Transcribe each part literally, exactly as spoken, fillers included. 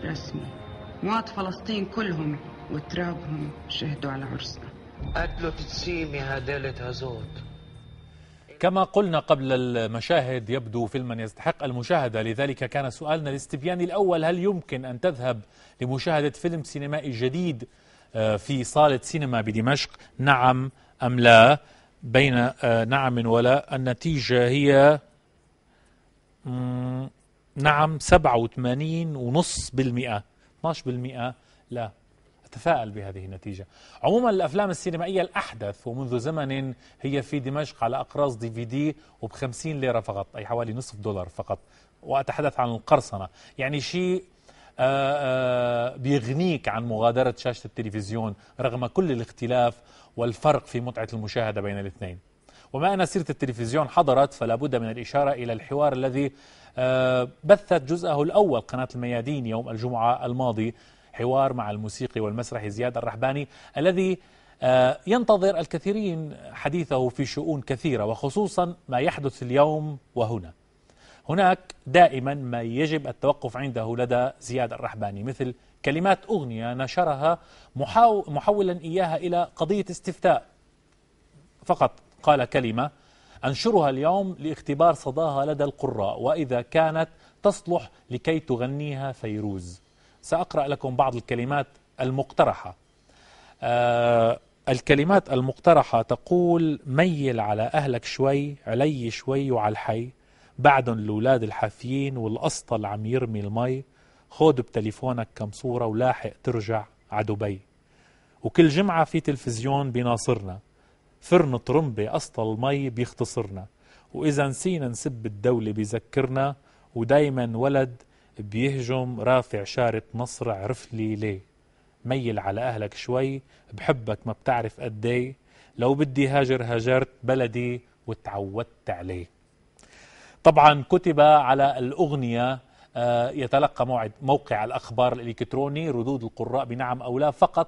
رسمي. موات فلسطين كلهم وترابهم شهدوا على عرسنا. قتلوا تسيمي هدالة هزوت. كما قلنا قبل المشاهد يبدو فيلما يستحق المشاهدة، لذلك كان سؤالنا الاستبياني الأول: هل يمكن أن تذهب لمشاهدة فيلم سينمائي جديد في صالة سينما بدمشق؟ نعم أم لا؟ بين نعم ولا النتيجة هي نعم سبعة وثمانين فاصلة خمسة بالمئة، اثني عشر بالمئة لا. أتفائل بهذه النتيجة. عموما الأفلام السينمائية الأحدث ومنذ زمن هي في دمشق على أقراص دي في دي وبخمسين ليرة فقط، أي حوالي نصف دولار فقط، وأتحدث عن القرصنة، يعني شيء بيغنيك عن مغادرة شاشة التلفزيون رغم كل الاختلاف والفرق في متعة المشاهدة بين الاثنين. وما أن سيرة التلفزيون حضرت فلا بد من الإشارة إلى الحوار الذي بثت جزءه الأول قناة الميادين يوم الجمعة الماضي، حوار مع الموسيقي والمسرحي زياد الرحباني الذي ينتظر الكثيرين حديثه في شؤون كثيرة، وخصوصا ما يحدث اليوم وهنا. هناك دائما ما يجب التوقف عنده لدى زياد الرحباني، مثل كلمات أغنية نشرها محولا إياها إلى قضية استفتاء. فقط قال كلمة: أنشرها اليوم لاختبار صداها لدى القراء، وإذا كانت تصلح لكي تغنيها فيروز. سأقرأ لكم بعض الكلمات المقترحة. آه الكلمات المقترحة تقول: ميل على أهلك شوي، علي شوي وعلى الحي، بعدن الأولاد الحافيين والأسطل عم يرمي المي، خود بتليفونك كم صورة ولاحق ترجع عدبي، وكل جمعة في تلفزيون بيناصرنا، فرن طرمبة أسطل المي بيختصرنا، وإذا نسينا نسب الدولة بيذكرنا، ودايما ولد بيهجم رافع شارة نصر عرف لي ليه، ميل على أهلك شوي، بحبك ما بتعرف قدي، لو بدي هاجر هاجرت بلدي وتعودت عليه. طبعا كتب على الأغنية يتلقى موعد موقع الأخبار الإلكتروني ردود القراء بنعم أو لا فقط.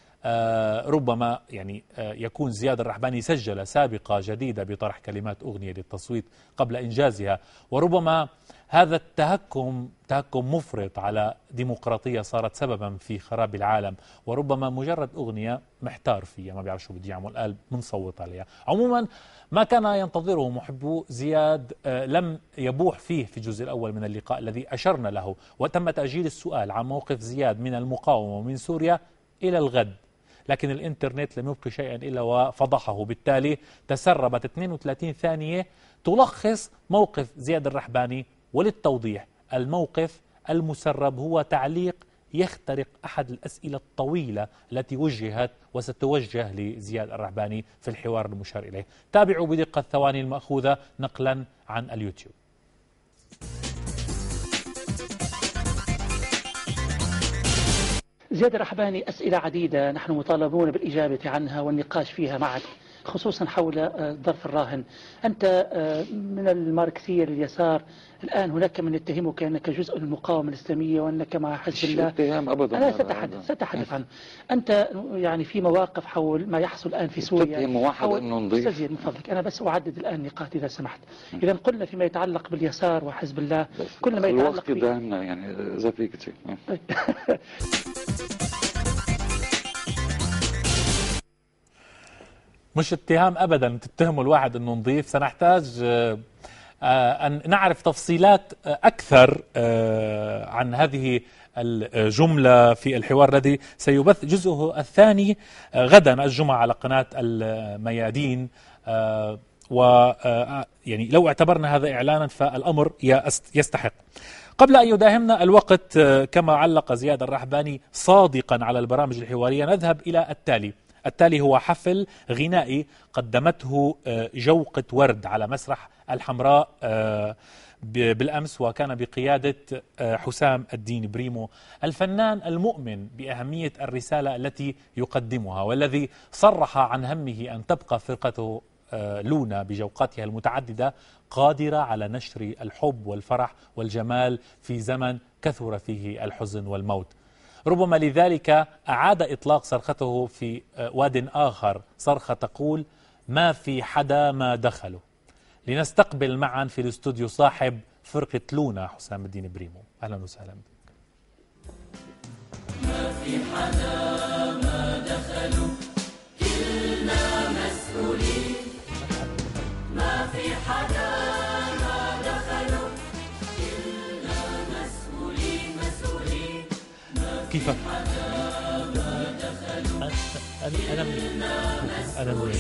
ربما يعني يكون زياد الرحباني سجل سابقة جديدة بطرح كلمات أغنية للتصويت قبل إنجازها، وربما هذا التهكم تهكم مفرط على ديمقراطية صارت سببا في خراب العالم، وربما مجرد أغنية محتار فيها ما بيعرف شو بده يعمل قال بنصوت عليها. عموما ما كان ينتظره محبو زياد لم يبوح فيه في الجزء الأول من اللقاء الذي أشرنا له، وتم تأجيل السؤال عن موقف زياد من المقاومة ومن سوريا إلى الغد، لكن الإنترنت لم يبقي شيئا إلا وفضحه. بالتالي تسربت اثنين وثلاثين ثانية تلخص موقف زياد الرحباني. وللتوضيح، الموقف المسرب هو تعليق يخترق أحد الأسئلة الطويلة التي وجهت وستوجه لزياد الرحباني في الحوار المشار إليه. تابعوا بدقة الثواني المأخوذة نقلا عن اليوتيوب. زياد الرحباني، أسئلة عديدة نحن مطالبون بالإجابة عنها والنقاش فيها معك، خصوصا حول ظرف الراهن. أنت من الماركسية لليسار، الآن هناك من يتهمك أنك جزء من المقاومة الإسلامية وأنك مع حزب الله. اتهام أبدا. أنا ستحدث ستحدث عنه. أنت يعني في مواقف حول ما يحصل الآن في سوريا. تتهم واحد أنه نضيف. أستاذ من فضلك، أنا بس أعدد الآن نقاط إذا سمحت. إذا قلنا فيما يتعلق باليسار وحزب الله، كل ما يتعلق الوقت دهمنا يعني إذا فيك شيء. مش اتهام أبدا تتهموا الواحد أنه نضيف. سنحتاج أن نعرف تفصيلات أكثر عن هذه الجملة في الحوار الذي سيبث جزءه الثاني غدا الجمعة على قناة الميادين. و يعني لو اعتبرنا هذا إعلانا فالأمر يستحق. قبل أن يداهمنا الوقت كما علق زياد الرحباني صادقا على البرامج الحوارية، نذهب إلى التالي. التالي هو حفل غنائي قدمته جوقة ورد على مسرح الحمراء بالأمس، وكان بقيادة حسام الدين بريمو، الفنان المؤمن بأهمية الرسالة التي يقدمها، والذي صرح عن همه أن تبقى فرقته لونا بجوقاتها المتعددة قادرة على نشر الحب والفرح والجمال في زمن كثر فيه الحزن والموت. ربما لذلك أعاد إطلاق صرخته في واد آخر، صرخة تقول: ما في حدا ما دخله. لنستقبل معا في الاستوديو صاحب فرقة لونا حسام الدين بريمو. أهلا وسهلا بك. كيفك؟ أنا أنا منيح. أنا منيح.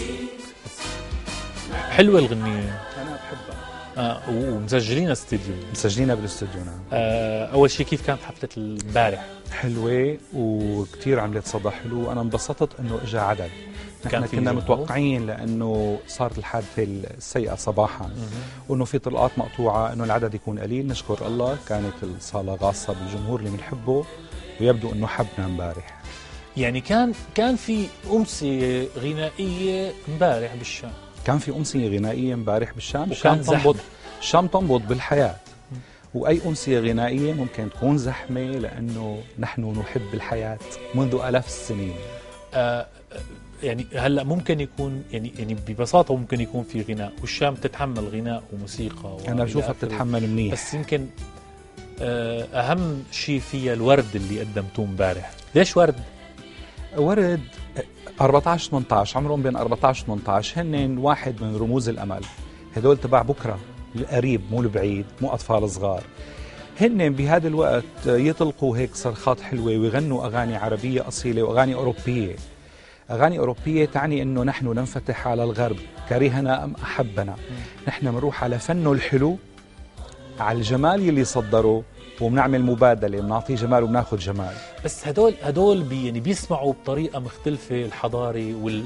حلوة الغنية. أنا بحبها. آه ومسجلين استديو. مسجلينها بالاستوديو نعم. آه أول شيء كيف كانت حفلة البارح؟ حلوة وكتير عملت صدى حلو، وأنا انبسطت إنه إجا عدد. نحن كنا جمهور. متوقعين لأنه صارت الحادثة السيئة صباحا وإنه في طلقات مقطوعة إنه العدد يكون قليل. نشكر الله كانت الصالة غاصة بالجمهور اللي بنحبه، ويبدو إنه حبنا امبارح. يعني كان كان في أمسية غنائية امبارح بالشام. كان في أمسية غنائية امبارح بالشام. الشام تنبض الشام تنبض بالحياة، وأي أمسية غنائية ممكن تكون زحمة لأنه نحن نحب الحياة منذ آلاف السنين. آه يعني هلا ممكن يكون يعني يعني ببساطة ممكن يكون في غناء، والشام تتحمل غناء وموسيقى. أنا بشوفها بتتحمل منيح، بس يمكن آه أهم شيء فيها الورد اللي قدمتوه امبارح. ليش ورد؟ ورد أربعة عشر ثمانية عشر عمرهم بين أربعة عشر ثمانية عشر، هن واحد من رموز الأمل. هدول تبع بكرة، القريب مو البعيد، مو أطفال صغار. هن بهذا الوقت يطلقوا هيك صرخات حلوة ويغنوا أغاني عربية أصيلة وأغاني أوروبية. أغاني أوروبية تعني أنه نحن ننفتح على الغرب، كرهنا أم أحبنا. نحن بنروح على فنه الحلو، على الجمال اللي صدره، وبنعمل مبادلة، بنعطيه جمال وبناخذ جمال. بس هدول هدول بي يعني بيسمعوا بطريقة مختلفة الحضاري وال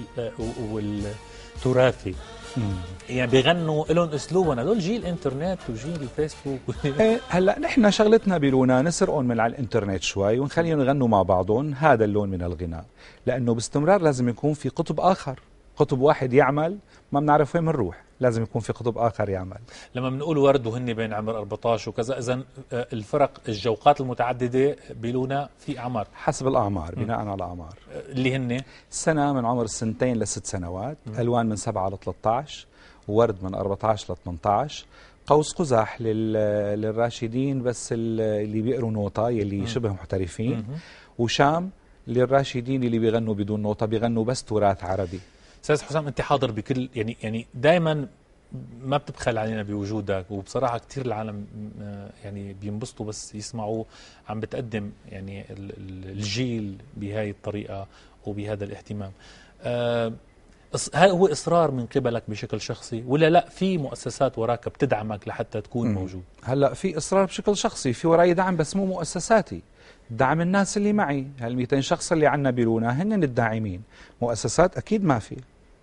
والتراثي. يعني بيغنوا لهم اسلوبهم. هدول جيل الانترنت وجيل الفيسبوك. ايه هلا نحن شغلتنا بلونا نسرقهم من على الانترنت شوي ونخليهم يغنوا مع بعضهم. هذا اللون من الغناء، لانه باستمرار لازم يكون في قطب اخر. قطب واحد يعمل ما بنعرف وين بنروح، لازم يكون في قطب اخر يعمل. لما بنقول ورد وهن بين عمر أربعة عشر وكذا، اذا الفرق الجوقات المتعدده بلونا في اعمار حسب الاعمار، بناء على الاعمار اللي هن سنه من عمر السنتين لست سنوات، م. الوان من سبعة ل ثلاثة عشر، وورد من أربعة عشر ل ثمانية عشر، قوس قزح للراشدين بس اللي بيقروا نوطه يلي م. شبه محترفين، م. وشام للراشدين اللي بيغنوا بدون نوطه، بيغنوا بس تراث عربي. استاذ حسام، انت حاضر بكل يعني يعني دائما ما بتبخل علينا بوجودك، وبصراحه كثير العالم يعني بينبسطوا بس يسمعوا عم بتقدم يعني الجيل بهاي الطريقه وبهذا الاهتمام. أه هل هو اصرار من قبلك بشكل شخصي، ولا لا في مؤسسات وراك بتدعمك لحتى تكون موجود؟ هلا في اصرار بشكل شخصي، في وراي دعم بس مو مؤسساتي، دعم الناس اللي معي. هال مئتين شخص اللي عنا بلونا هن الداعمين. مؤسسات اكيد ما في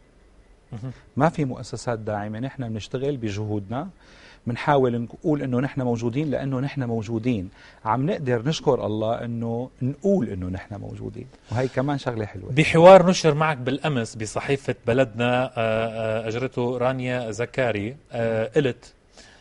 ما في مؤسسات داعمه. نحن بنشتغل بجهودنا، بنحاول نقول انه نحن موجودين لانه نحن موجودين. عم نقدر نشكر الله انه نقول انه نحن موجودين، وهي كمان شغله حلوه. بحوار نشر معك بالامس بصحيفه بلدنا اجرته رانيا زكاري، قلت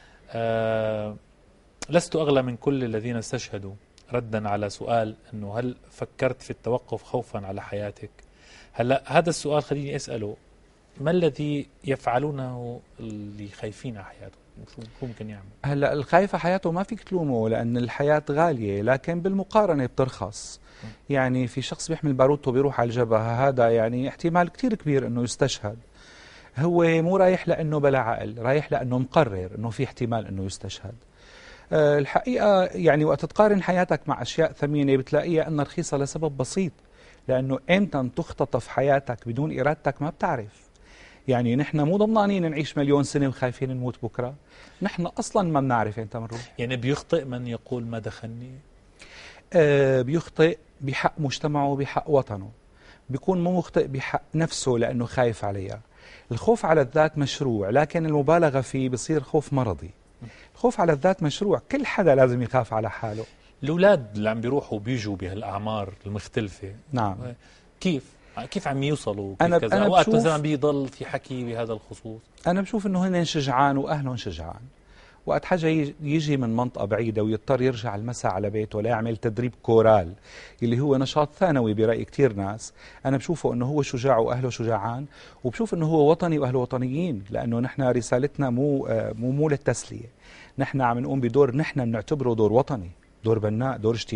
لست اغلى من كل الذين استشهدوا، ردا على سؤال انه هل فكرت في التوقف خوفا على حياتك؟ هلا هذا السؤال خليني اساله، ما الذي يفعلونه اللي خايفين على حياتهم؟ شو ممكن يعمل؟ هلا الخايف على حياته ما فيك تلومه، لان الحياه غاليه، لكن بالمقارنه بترخص. يعني في شخص بيحمل باروتو بيروح على الجبهه، هذا يعني احتمال كثير كبير انه يستشهد. هو مو رايح لانه بلا عقل، رايح لانه مقرر انه في احتمال انه يستشهد. أه الحقيقه يعني وقت تقارن حياتك مع اشياء ثمينه بتلاقيها انها رخيصه لسبب بسيط، لانه امتى تختطف حياتك بدون ارادتك ما بتعرف. يعني نحن مو ضمنانين نعيش مليون سنه وخايفين نموت بكره، نحن اصلا ما بنعرف امتى بنروح. يعني بيخطئ من يقول ما دخلني؟ آه بيخطئ بحق مجتمعه وبحق وطنه، بيكون مو مخطئ بحق نفسه لانه خايف عليها. الخوف على الذات مشروع، لكن المبالغه فيه بصير خوف مرضي. الخوف على الذات مشروع، كل حدا لازم يخاف على حاله. الاولاد اللي عم بيروحوا وبيجوا بهالاعمار المختلفه، نعم، كيف كيف عم يوصلوا؟ أنا كذا أنا اوقات مثلا بيضل في حكي بهذا الخصوص. انا بشوف انه هن شجعان واهلهم شجعان. وقت حاجه يجي من منطقه بعيده ويضطر يرجع المساء على بيته ليعمل تدريب كورال اللي هو نشاط ثانوي براي كثير ناس، انا بشوفه انه هو شجاع واهله شجعان، وبشوف انه هو وطني واهله وطنيين، لانه نحن رسالتنا مو مو مو للتسليه، نحن عم نقوم بدور نحن بنعتبره دور وطني، دور بناء، دور اجتماعي.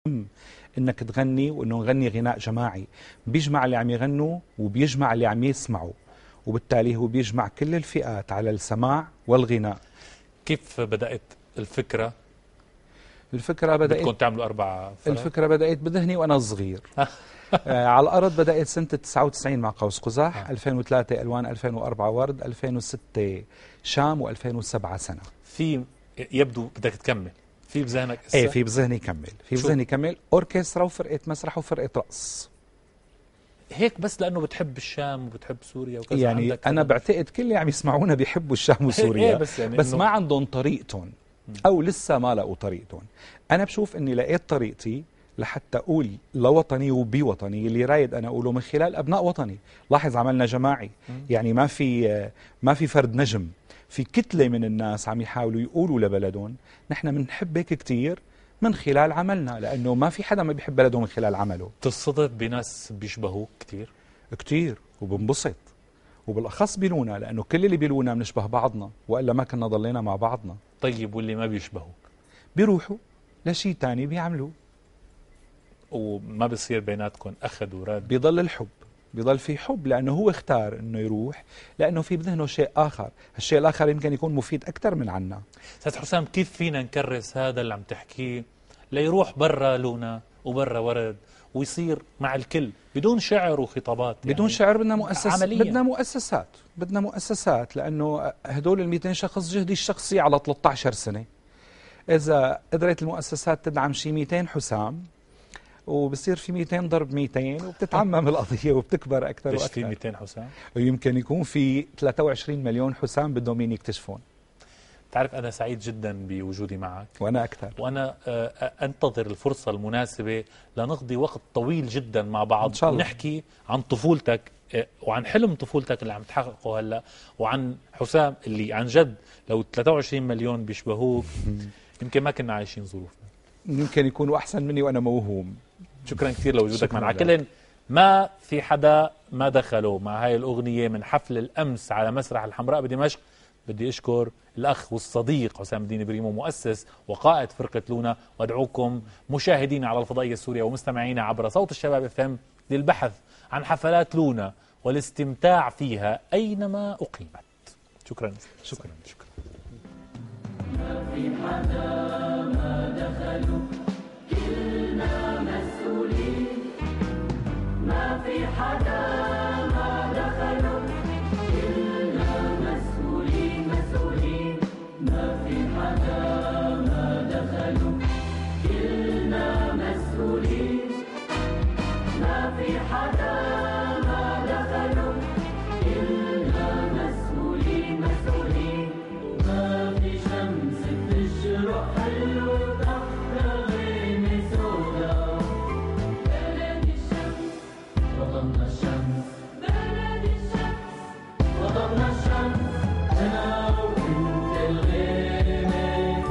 انك تغني، وانه نغني غناء جماعي بيجمع اللي عم يغنوا وبيجمع اللي عم يسمعوا، وبالتالي هو بيجمع كل الفئات على السماع والغناء. كيف بدأت الفكرة؟ الفكرة بدأت بدكم تعملوا أربع فرق؟ الفكرة بدأت بذهني وأنا صغير. آه على الأرض بدأت سنة تسعة وتسعين مع قوس قزح، آه. ألفين وثلاثة ألوان، ألفين وأربعة ورد، ألفين وستة شام، وألفين وسبعة سنة. في يبدو بدك تكمل في بذهنك؟ ايه في بذهني كمل في بذهني كمل أوركسترا وفرقة مسرح وفرقة رقص. هيك بس لأنه بتحب الشام وبتحب سوريا وكذا؟ يعني أنا بعتقد كل اللي عم يسمعونا بيحبوا الشام وسوريا. إيه بس, يعني بس ما عندهم طريقتهم أو لسه ما لقوا طريقتهم. أنا بشوف إني لقيت طريقتي لحتى أقول لوطني وبوطني اللي رايد أنا أقوله من خلال أبناء وطني. لاحظ عملنا جماعي، يعني ما في ما في فرد نجم، في كتلة من الناس عم يحاولوا يقولوا لبلدهم نحن بنحب هيك كتير من خلال عملنا، لأنه ما في حدا ما بيحب بلده من خلال عمله. تصطدم بناس بيشبهوك كتير؟ كتير، وبنبسط، وبالأخص بيلونا، لأنه كل اللي بيلونا بنشبه بعضنا، وإلا ما كنا ضلينا مع بعضنا. طيب واللي ما بيشبهوك؟ بيروحوا لشيء تاني بيعملوه، وما بصير بيناتكم أخذ ورد؟ بيضل الحب، بيضل في حب، لأنه هو اختار أنه يروح لأنه في بذهنه شيء آخر. الشيء الآخر يمكن يكون مفيد أكثر من عنا. أستاذ حسام، كيف فينا نكرس هذا اللي عم تحكيه ليروح برا لونا وبرا ورد ويصير مع الكل بدون شعر وخطابات؟ يعني بدون شعر بدنا مؤسسات، عمليا. بدنا مؤسسات بدنا مؤسسات لأنه هدول ال مئتين شخص جهدي الشخصي على ثلاثة عشر سنة. إذا قدرت المؤسسات تدعم شي مئتين حسام، وبصير في مئتين ضرب مئتين، وبتتعمم القضية وبتكبر أكثر ليش وأكثر. في مئتين حسام؟ ويمكن يكون في ثلاثة وعشرين مليون حسام بدهم مين يكتشفون. تعرف أنا سعيد جدا بوجودي معك، وأنا أكثر، وأنا أنتظر الفرصة المناسبة لنقضي وقت طويل جدا مع بعض إن شاء الله، ونحكي عن طفولتك وعن حلم طفولتك اللي عم تحققه هلا، وعن حسام اللي عن جد لو ثلاثة وعشرين مليون بيشبهوك يمكن ما كنا عايشين ظروفنا، يمكن يكونوا أحسن مني وأنا موهوم. شكرا كثير لوجودك معنا. كلن ما في حدا ما دخلوا مع هاي الأغنية من حفل الأمس على مسرح الحمراء بدمشق. بدي أشكر الأخ والصديق حسام الدين بريمو، مؤسس وقائد فرقة لونا، وأدعوكم مشاهدين على الفضائية السورية ومستمعينا عبر صوت الشباب اف ام للبحث عن حفلات لونا والاستمتاع فيها أينما أقيمت. شكرا شكرا شكرا. ما في حدا ما دخلوا كلنا مسؤولين، ما في حدا ما دخلوا كلنا مسؤولين مسؤولين، ما في حدا ما دخلوا كلنا مسؤولين، ما في حدا ما دخلوا كلنا مسؤولين مسؤولين، ما في شمس بتشرق حلو تحت غيم سودا، بلد الشمس وطننا الشمس، بلد الشمس وطننا الشمس، أنا وأنت الغيمة،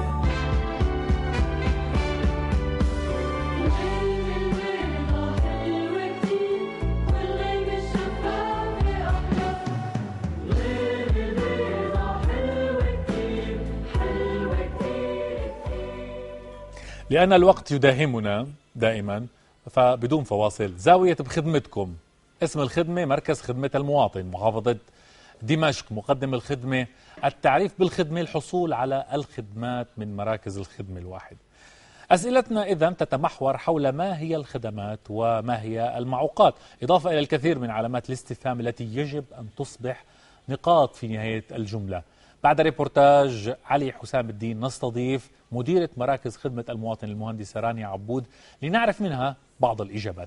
الغيمة البيضا حلوة كتير والغيمة الشفافة أحلى، الغيمة البيضا حلوة كتير حلوة كتير كتير. لأن الوقت يداهمنا دائما فبدون فواصل، زاوية بخدمتكم. اسم الخدمة مركز خدمة المواطن، محافظة دمشق. مقدم الخدمة التعريف بالخدمة، الحصول على الخدمات من مراكز الخدمة الواحد. أسئلتنا إذن تتمحور حول ما هي الخدمات وما هي المعوقات، إضافة إلى الكثير من علامات الاستفهام التي يجب أن تصبح نقاط في نهاية الجملة. بعد ريبورتاج علي حسام الدين نستضيف مديرة مراكز خدمة المواطن المهندسة رانيا عبود لنعرف منها بعض الإجابات.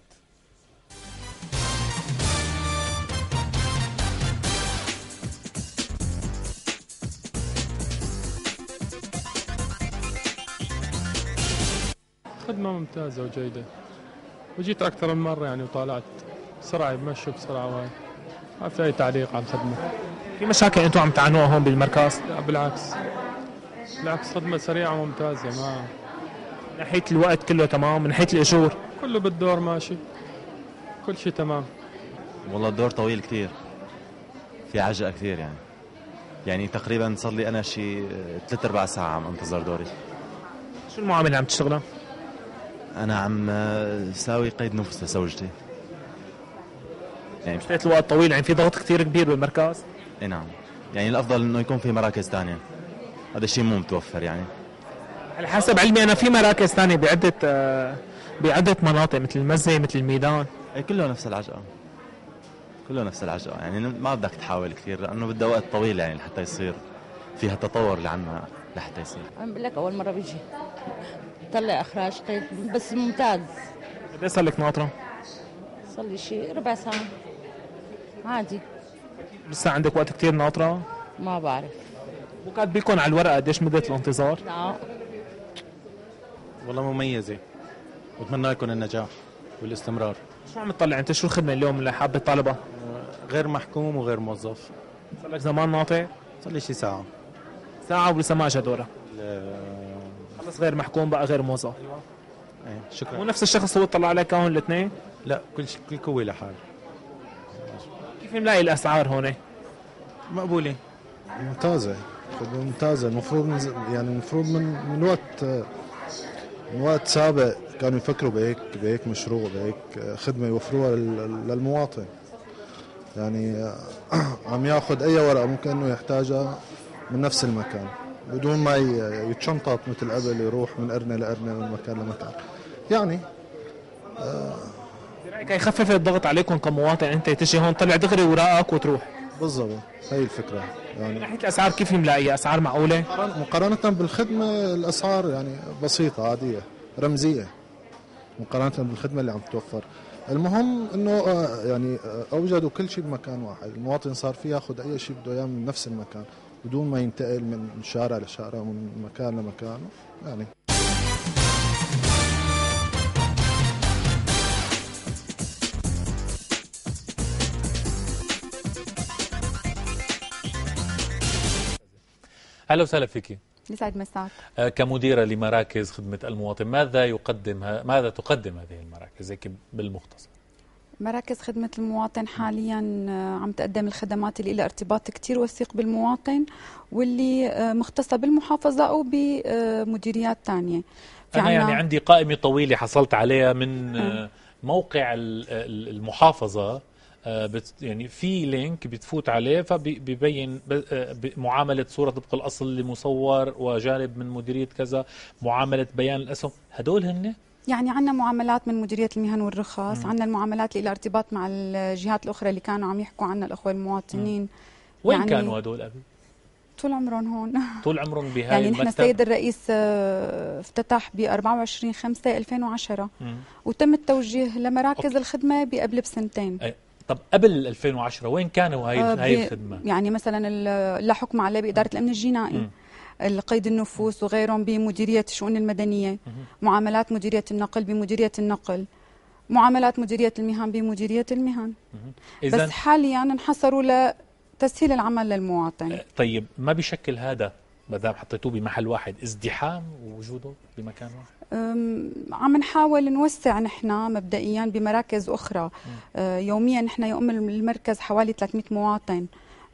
خدمة ممتازة وجيدة، وجيت أكثر من مرة يعني وطالعت بسرعة، يمشوا بسرعة وهاي، ما في أي تعليق على الخدمة. في مشاكل أنتم عم تعانوها هون بالمركز؟ لا بالعكس، بالعكس خدمة سريعة وممتازة. ما من ناحية الوقت كله تمام، من ناحية الأجور كله بالدور ماشي، كل شيء تمام. والله الدور طويل كثير، في عجقة كثير يعني يعني تقريبا صار لي أنا شي ثلاث أرباع ساعة عم انتظر دوري. شو المعاملة عم تشتغلها؟ انا عم ساوي قيد نفس لزوجتي. يعني مشتريت الوقت طويل، يعني في ضغط كثير كبير بالمركز. اي نعم، يعني الافضل انه يكون في مراكز ثانيه، هذا الشيء مو متوفر يعني. على حسب علمي انا في مراكز ثانيه بعده آه، بعده مناطق مثل المزه مثل الميدان. اي كله نفس العجقه، كله نفس العجقه، يعني ما بدك تحاول كثير لانه بدها وقت طويل يعني لحتى يصير فيها التطور اللي عنا لحتى يصير. عم بقول لك اول مره بيجي طلع اخراج قيد بس ممتاز. قد ايه صار لك ناطره؟ صار لي شيء ربع ساعه عادي. لسه عندك وقت كثير ناطره؟ ما بعرف. مو كاتب لكم على الورقه قديش مده الانتظار؟ لا والله مميزه، واتمنى لكم النجاح والاستمرار. شو عم تطلع انت؟ شو الخدمه اليوم اللي حابب تطالبها؟ غير محكوم وغير موظف. صار لك زمان ناطر؟ صار لي شي ساعه. ساعه ولسه ما اجى دورك. خلص غير محكوم بقى غير موظف. ايه شكرا. مو نفس الشخص هو طلع عليك هون الاثنين؟ لا، كل شيء كل كوي لحال. كيف ملاقي الاسعار هون؟ مقبوله ممتازه، خدمه ممتازه. المفروض من يعني المفروض من من وقت من وقت سابق كانوا يفكروا بهيك بهيك مشروع بهيك خدمه يوفروها للمواطن. يعني عم ياخذ اي ورقه ممكن انه يحتاجها من نفس المكان بدون ما يتشنطط مثل قبل يروح من قرنه لقرنه من مكان لمكان. يعني برايك يخفف الضغط عليكم كمواطن، انت تجي هون طلع دغري وراءك وتروح. بالضبط، هي الفكره. يعني من ناحيه الاسعار كيف ملاقيها؟ اسعار معقوله؟ مقارنه بالخدمه الاسعار يعني بسيطه عاديه رمزيه مقارنه بالخدمه اللي عم تتوفر. المهم انه يعني اوجدوا كل شيء بمكان واحد، المواطن صار فيه ياخذ اي شيء بده اياه من نفس المكان بدون ما ينتقل من شارع لشارع ومن مكان لمكان يعني. اهلا وسهلا فيك. يسعد مساك. آه كمديرة لمراكز خدمة المواطن، ماذا يقدم ماذا تقدم هذه المراكز هيك بالمختصر؟ مراكز خدمة المواطن حاليا عم تقدم الخدمات اللي لها ارتباط كتير وثيق بالمواطن واللي مختصة بالمحافظة أو بمديريات تانية. أنا يعني عندي قائمة طويلة حصلت عليها من م. موقع المحافظة، يعني في لينك بتفوت عليه فبيبين معاملة صورة طبق الأصل اللي مصور وجانب من مديرية كذا، معاملة بيان الأسهم، هدول هن؟ يعني عندنا معاملات من مديرية المهن والرخص، عندنا المعاملات اللي لها ارتباط مع الجهات الأخرى اللي كانوا عم يحكوا عنها الأخوة المواطنين. مم. وين يعني كانوا هدول قبل؟ طول عمرهم هون. طول عمرهم بهاي يعني المكتب؟ نحن السيد الرئيس افتتح ب أربعة وعشرين خمسة ألفين وعشرة مم. وتم التوجيه لمراكز أوكي. الخدمة بقبل بسنتين. أي. طب قبل ألفين وعشرة وين كانوا هاي آه هاي الخدمة؟ يعني مثلا لا حكم عليه بإدارة الأمن الجنائي، مم. القيد النفوس وغيرهم بمديرية الشؤون المدنية، مم. معاملات مديرية النقل بمديرية النقل، معاملات مديرية المهن بمديرية المهن. بس حاليا انحصروا لتسهيل العمل للمواطن. طيب ما بيشكل هذا ما دام حطيتوه بمحل واحد ازدحام وجوده بمكان واحد؟ عم نحاول نوسع نحن مبدئيا بمراكز اخرى. أه يوميا نحن يؤم المركز حوالي ثلاثمئة مواطن.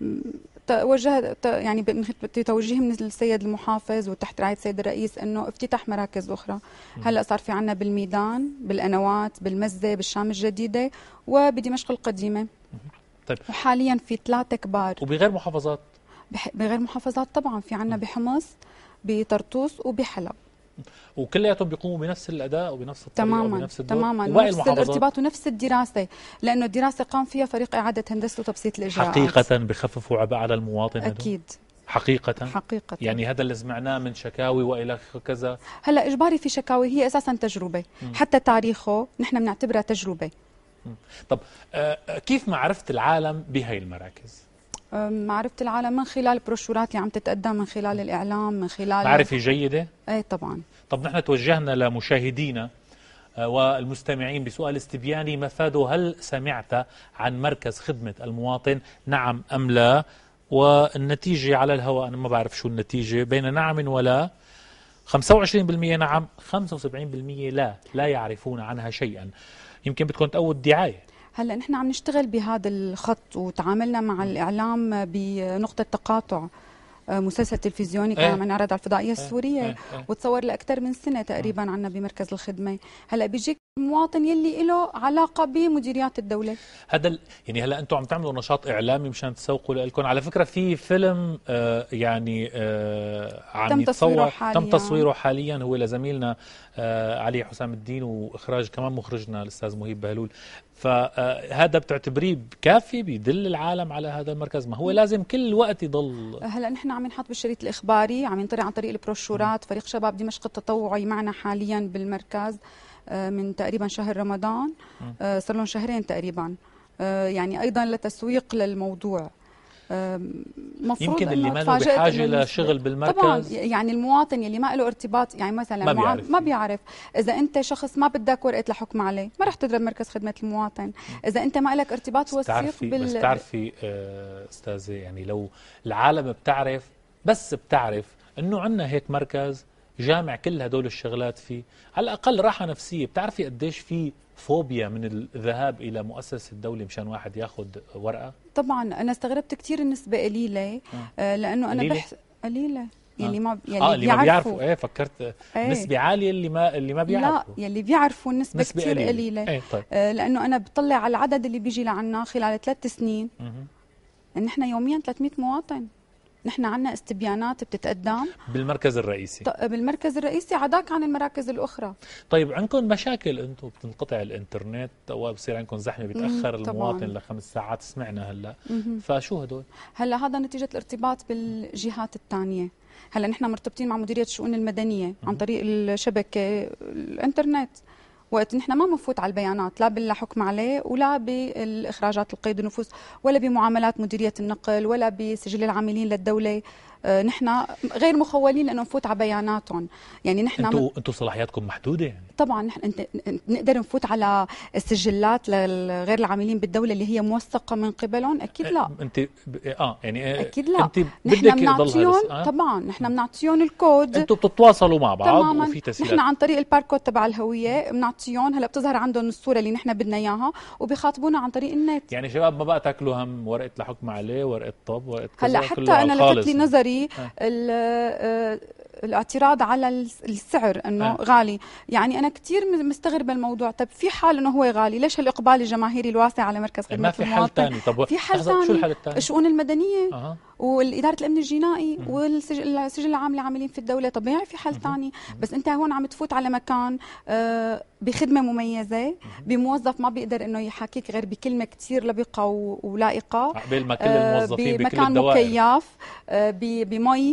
توجه يعني بتوجيه من السيد المحافظ وتحت رعايه السيد الرئيس انه افتتاح مراكز اخرى. هلا صار في عندنا بالميدان، بالقنوات، بالمزه، بالشام الجديده وبدمشق القديمه. طيب وحاليا في ثلاثه كبار. وبغير محافظات؟ بغير محافظات طبعا، في عندنا بحمص، بطرطوس وبحلب. وكلياتهم بيقوموا بنفس الاداء وبنفس الطريقه تماما وبنفس الدور؟ تماما نفس الارتباط ونفس الدراسه، لانه الدراسه قام فيها فريق اعاده هندسه وتبسيط الاجراءات. حقيقه بخففوا عبء على المواطن؟ اكيد هدول؟ حقيقه حقيقه يعني هذا اللي سمعناه من شكاوي والى كذا. هلا اجباري في شكاوي، هي اساسا تجربه. م. حتى تاريخه نحن بنعتبرها تجربه. م. طب آه كيف معرفه العالم بهي المراكز؟ معرفة العالم من خلال البروشورات اللي عم تتقدم، من خلال الإعلام، من خلال معرفة جيدة؟ ايه طبعا. طب نحن توجهنا لمشاهدينا والمستمعين بسؤال استبياني مفاده، هل سمعت عن مركز خدمة المواطن؟ نعم أم لا؟ والنتيجة على الهواء أنا ما بعرف شو النتيجة، بين نعم ولا. خمسة وعشرين بالمئة نعم، خمسة وسبعين بالمئة لا، لا يعرفون عنها شيئا. يمكن بدكم تقووا دعاية. هلا نحن عم نشتغل بهذا الخط وتعاملنا مع الإعلام بنقطة تقاطع. مسلسل تلفزيوني كان إيه. عم ينعرض على الفضائية إيه. السورية إيه. إيه. وتصور لأكثر من سنة تقريبا عنا بمركز الخدمة. هلا بيجيك المواطن يلي له علاقة بمديريات الدولة. هذا ال... يعني هلا انتم عم تعملوا نشاط اعلامي مشان تسوقوا لكم. على فكره في فيلم آه يعني آه عم تم تصويره يتصور حاليا. تم تصويره حاليا، هو لزميلنا آه علي حسام الدين، واخراج كمان مخرجنا الاستاذ مهيب بهلول. فهذا بتعتبريه كافي بيدل العالم على هذا المركز؟ ما هو لازم كل وقت يضل. هلا نحن عم نحط بالشريط الاخباري، عم ينطري عن طريق البروشورات. فريق شباب دمشق التطوعي معنا حاليا بالمركز من تقريبا شهر رمضان، صار لهم شهرين تقريبا، يعني ايضا لتسويق للموضوع. يمكن اللي ما له بحاجه لشغل بالمركز طبعا، يعني المواطن اللي ما له ارتباط، يعني مثلا ما بيعرف, ما بيعرف اذا انت شخص ما بدك ورقه لحكم عليه ما رح تضرب مركز خدمه المواطن. اذا انت ما لك ارتباط وثيق بال بس تعرفي استاذه، يعني لو العالم بتعرف، بس بتعرف انه عندنا هيك مركز جامع كل هدول الشغلات فيه، على الاقل راحه نفسيه. بتعرفي قديش في فوبيا من الذهاب الى مؤسسه الدوله مشان واحد ياخذ ورقه؟ طبعا انا استغربت كثير النسبه قليله، آه لانه انا بحث قليله يلي آه. ما يلي آه اللي بيعرفوا. ما بيعرفوا. ايه فكرت ايه. نسبه عاليه اللي ما اللي ما بيعرفوا. لا يلي بيعرفوا النسبه كثير قليله, قليلة. ايه طيب. آه لانه انا بطلع على العدد اللي بيجي لعنا خلال ثلاث سنين، نحن يوميا ثلاثمئة مواطن. نحن عنا استبيانات بتتقدم بالمركز الرئيسي بالمركز الرئيسي عداك عن المراكز الاخرى. طيب عندكم مشاكل انتم؟ بتنقطع الانترنت او بصير عندكم زحمه، بيتاخر المواطن لخمس ساعات، سمعنا هلا. فشو هدول؟ هلا هذا نتيجه الارتباط بالجهات الثانيه. هلا نحن مرتبطين مع مديريه الشؤون المدنيه عن طريق الشبكه الانترنت. وقت نحن ما بنفوت على البيانات لا بالحكم عليه ولا بالاخراجات القيد النفوس ولا بمعاملات مديريه النقل ولا بسجل العاملين للدوله. آه نحن غير مخولين لانه نفوت على بياناتهم. يعني نحن انتم انتم صلاحياتكم محدوده يعني؟ طبعا نحن انت نقدر نفوت على السجلات لغير العاملين بالدوله اللي هي موثقه من قبلهم؟ اكيد لا. انت اه يعني اكيد لا. انت بدك بنعطيهم آه؟ طبعا نحن بنعطيهم الكود. انتم بتتواصلوا مع بعض تماماً. وفي تسهيلات. نحن عن طريق الباركود تبع الهويه بنعطيهم، هلا بتظهر عندهم الصوره اللي نحن بدنا اياها وبيخاطبونا عن طريق النت. يعني شباب ما بقى تاكلوا هم ورقه لحكم عليه، ورقه طب، ورقه كذا. هلا حتى انا لفت لي نظري آه. الاعتراض على السعر انه آه. غالي. يعني انا كثير مستغربه الموضوع. طب في حال انه هو غالي، ليش هالاقبال الجماهيري الواسع على مركز خدمه ما في حل ثاني؟ طب في حل ثاني. شو الحل الثاني؟ الشؤون المدنيه أه. والإدارة الأمن الجنائي والسجل السجل العام للعاملين في الدولة. طبيعي في حل ثاني، بس أنت هون عم تفوت على مكان آه بخدمة مميزة بموظف ما بيقدر إنه يحاكيك غير بكلمة كتير لبقة ولائقة، قبل ما كل الموظفين آه بمكان مكيف، آه بمي،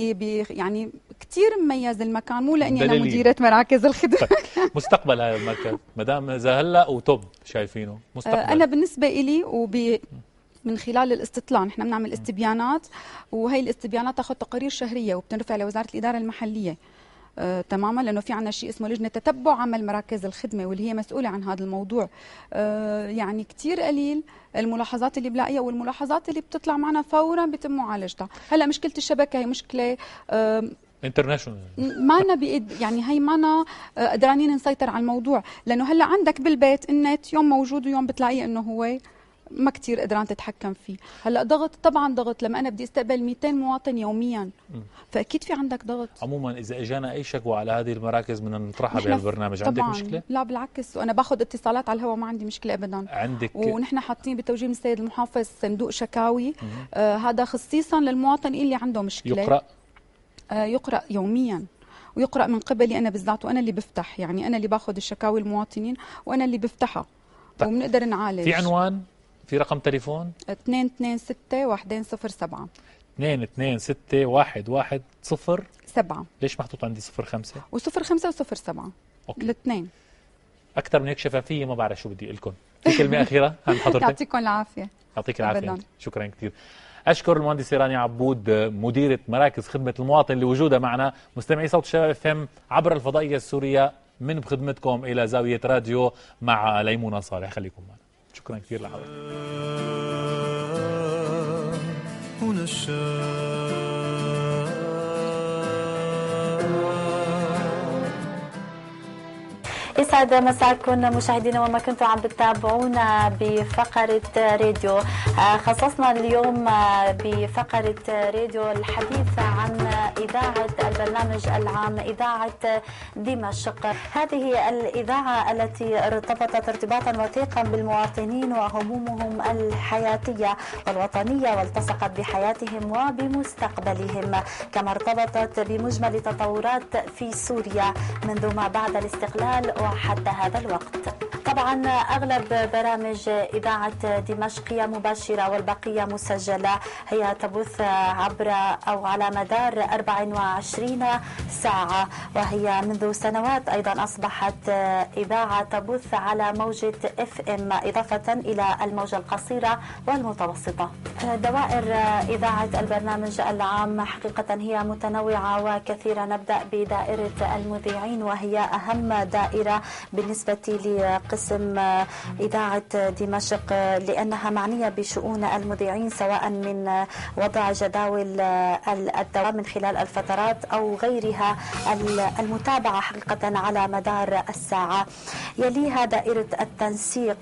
يعني كتير مميز المكان. مو لأني أنا مديرة مراكز الخدمة. مستقبل هذا المركز مدام إذا هلا وتوب شايفينه مستقبل. آه أنا بالنسبة إلي وب من خلال الاستطلاع نحن بنعمل استبيانات، وهي الاستبيانات تاخذ تقارير شهريه وبتنرفع لوزاره الاداره المحليه. آه، تماما، لانه في عندنا شيء اسمه لجنه تتبع عمل مراكز الخدمه واللي هي مسؤوله عن هذا الموضوع. آه، يعني كثير قليل الملاحظات اللي بلاقيها، والملاحظات اللي بتطلع معنا فورا بيتم معالجتها. هلا مشكله الشبكه هي مشكله آه انترناشونال، ما لنا بإيد، يعني هي ما لنا قدرانين نسيطر على الموضوع، لانه هلا عندك بالبيت النت يوم موجود ويوم بتلاقيه انه هو ما كتير قدران تتحكم فيه. هلا ضغط، طبعا ضغط لما انا بدي استقبل مئتين مواطن يوميا، فاكيد في عندك ضغط. عموما اذا اجانا اي شكوى على هذه المراكز بدنا نطرحها بهالبرنامج. عندك مشكله؟ لا بالعكس، وانا باخذ اتصالات على الهواء، ما عندي مشكله ابدا. عندك ونحن حاطين بتوجيه من السيد المحافظ صندوق شكاوي، آه هذا خصيصا للمواطن اللي عنده مشكله. يقرأ آه يقرأ يوميا، ويقرأ من قبلي انا بالذات، وانا اللي بفتح، يعني انا اللي باخذ الشكاوي المواطنين وانا اللي بفتحها. طيب. وبنقدر نعالج. في عنوان، في رقم تليفون؟ اثنين اثنين ستة واحد صفر سبعة اثنين اثنين ستة واحد واحد صفر سبعة. ليش محطوط عندي صفر خمسة؟ وصفر خمسة وصفر سبعة، الاثنين. أكثر من هيك شفافية ما بعرف شو بدي أقول لكم. في كلمة أخيرة عن حضرتك؟ يعطيكم العافية. يعطيك العافية. شكرا كثير. أشكر المهندسة رانيا عبود مديرة مراكز خدمة المواطن لوجودها معنا. مستمعي صوت الشباب اف ام عبر الفضائية السورية، من بخدمتكم إلى زاوية راديو مع ليمونة صالح. خليكم معنا. شكرا كثير لحضرتك. هنا الشام. يسعد مساكم مشاهدينا وما كنتم عم بتتابعونا بفقرة راديو. خصصنا اليوم بفقرة راديو الحديث عن إذاعة البرنامج العام إذاعة دمشق. هذه الإذاعة التي ارتبطت ارتباطا وثيقا بالمواطنين وهمومهم الحياتية والوطنية والتصقت بحياتهم وبمستقبلهم، كما ارتبطت بمجمل تطورات في سوريا منذ ما بعد الاستقلال وحتى هذا الوقت. طبعا أغلب برامج إذاعة دمشق هي مباشرة والبقية مسجلة، هي تبث عبر أو على مدار أربع وعشرين ساعة، وهي منذ سنوات أيضا أصبحت إذاعة تبث على موجة اف ام إضافة إلى الموجة القصيرة والمتوسطة. دوائر إذاعة البرنامج العام حقيقة هي متنوعة وكثيرة. نبدأ بدائرة المذيعين وهي أهم دائرة بالنسبة لقسم إذاعة دمشق، لأنها معنية بشؤون المذيعين سواء من وضع جداول الدوام من خلال الفترات أو غيرها، المتابعة حقيقة على مدار الساعة. يليها دائرة التنسيق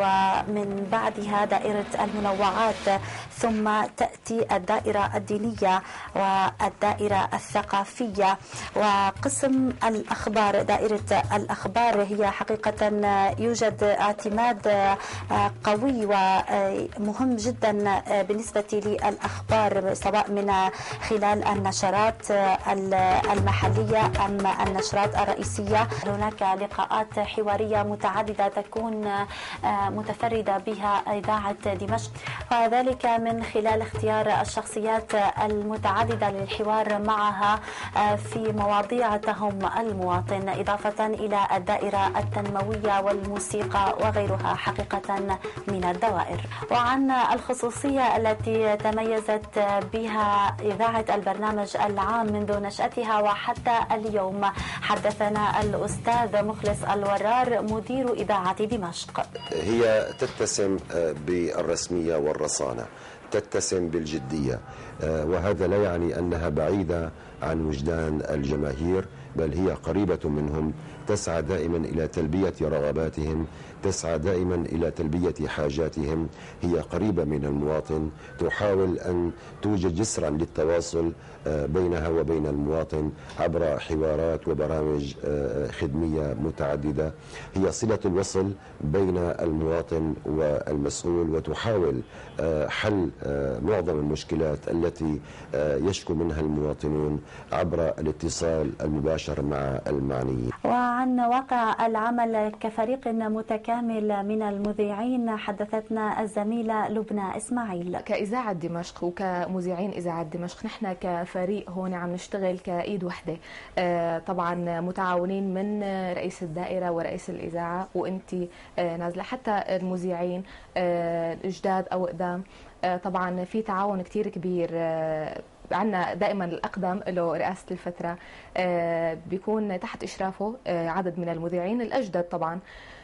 ومن بعدها دائرة المنوعات، ثم تأتي الدائرة الدينية والدائرة الثقافية وقسم الأخبار. دائرة الأخبار هي حقيقة يوجد اعتماد قوي ومهم جدا بالنسبة للأخبار سواء من خلال النشرات المحلية أم النشرات الرئيسية. هناك لقاءات حوارية متعددة تكون متفردة بها إذاعة دمشق، وذلك من خلال اختيار الشخصيات المتعددة للحوار معها في مواضيع تهم المواطن، إضافة إلى الدائرة التنموية والموسيقى وغيرها حقيقة من الدوائر. وعن الخصوصية التي تميزت بها إذاعة البرنامج العام منذ نشأتها وحتى اليوم حدثنا الأستاذ مخلص الورار مدير إذاعة دمشق. هي تتسم بالرسمية والرصانة، تتسم بالجدية، وهذا لا يعني أنها بعيدة عن وجدان الجماهير، بل هي قريبة منهم، تسعى دائما إلى تلبية رغباتهم، تسعى دائما إلى تلبية حاجاتهم. هي قريبة من المواطن، تحاول أن توجد جسرا للتواصل بينها وبين المواطن عبر حوارات وبرامج خدمية متعددة. هي صلة الوصل بين المواطن والمسؤول، وتحاول حل معظم المشكلات التي يشكو منها المواطنون عبر الاتصال المباشر مع المعنيين. وعن واقع العمل كفريق متكامل من المذيعين حدثتنا الزميلة لبنى إسماعيل. كإذاعة دمشق وكمذيعين إذاعة دمشق نحن كفريق هون عم نشتغل كإيد وحدة، طبعا متعاونين من رئيس الدائرة ورئيس الإذاعة وأنت نازلة حتى المذيعين جداد أو قدام. طبعا في تعاون كتير كبير، عنا دائما الأقدم له رئاسة الفترة بيكون تحت إشرافه عدد من المذيعين الأجدد. طبعا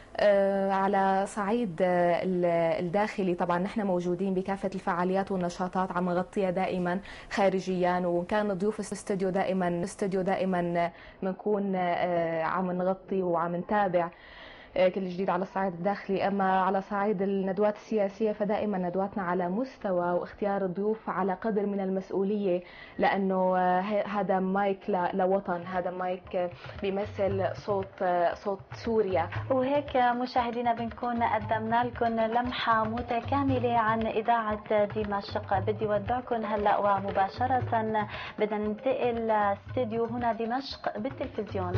على صعيد الداخلي طبعا نحن موجودين بكافة الفعاليات والنشاطات عم نغطيها دائما خارجيا، وإن كان ضيوف الاستوديو دائما الاستوديو دائما بنكون عم نغطي وعم نتابع كل جديد على الصعيد الداخلي. أما على صعيد الندوات السياسية فدائما ندواتنا على مستوى واختيار الضيوف على قدر من المسؤولية، لأنه هذا مايك لوطن، هذا مايك بيمثل صوت صوت سوريا. وهيك مشاهدينا بنكون قدمنا لكم لمحة متكاملة عن إذاعة دمشق. بدي ودعكم هلأ ومباشرة بدنا ننتقل لاستديو هنا دمشق بالتلفزيون.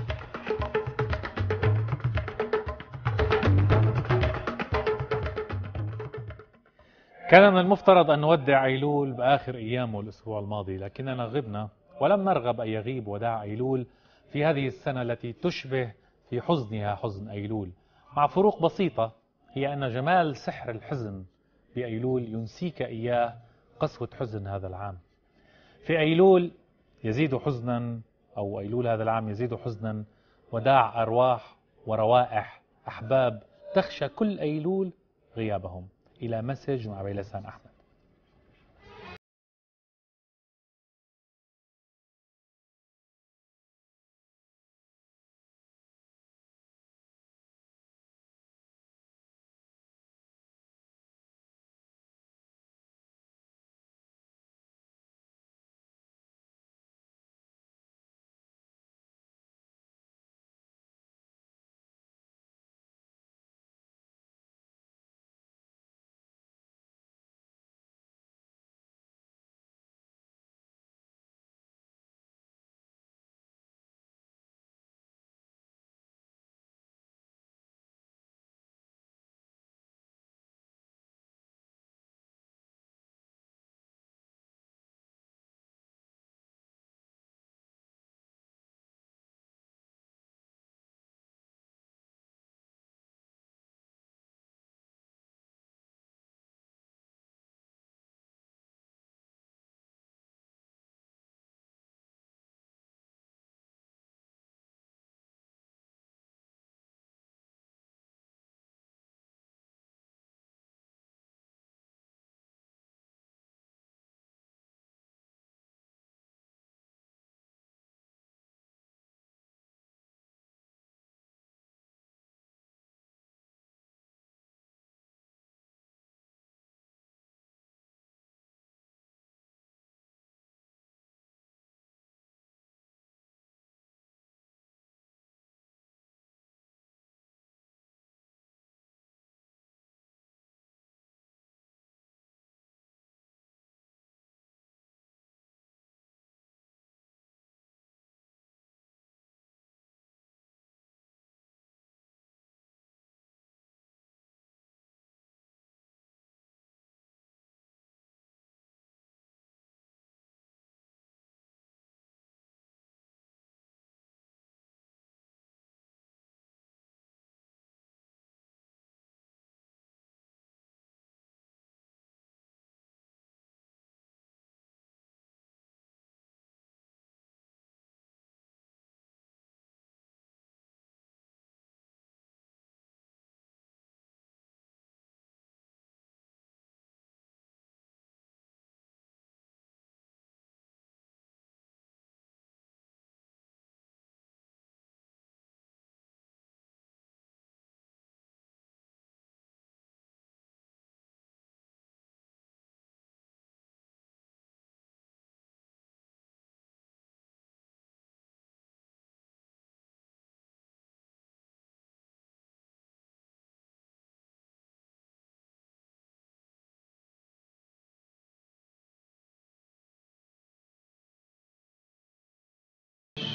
كان من المفترض أن نودع أيلول بآخر أيامه الأسبوع الماضي، لكننا غبنا ولم نرغب أن يغيب وداع أيلول في هذه السنة التي تشبه في حزنها حزن أيلول، مع فروق بسيطة، هي أن جمال سحر الحزن بأيلول ينسيك إياه قسوة حزن هذا العام. في أيلول يزيد حزنا، أو أيلول هذا العام يزيد حزنا وداع أرواح وروائح أحباب تخشى كل أيلول غيابهم. إلى مسج مع بيلسان أحمد.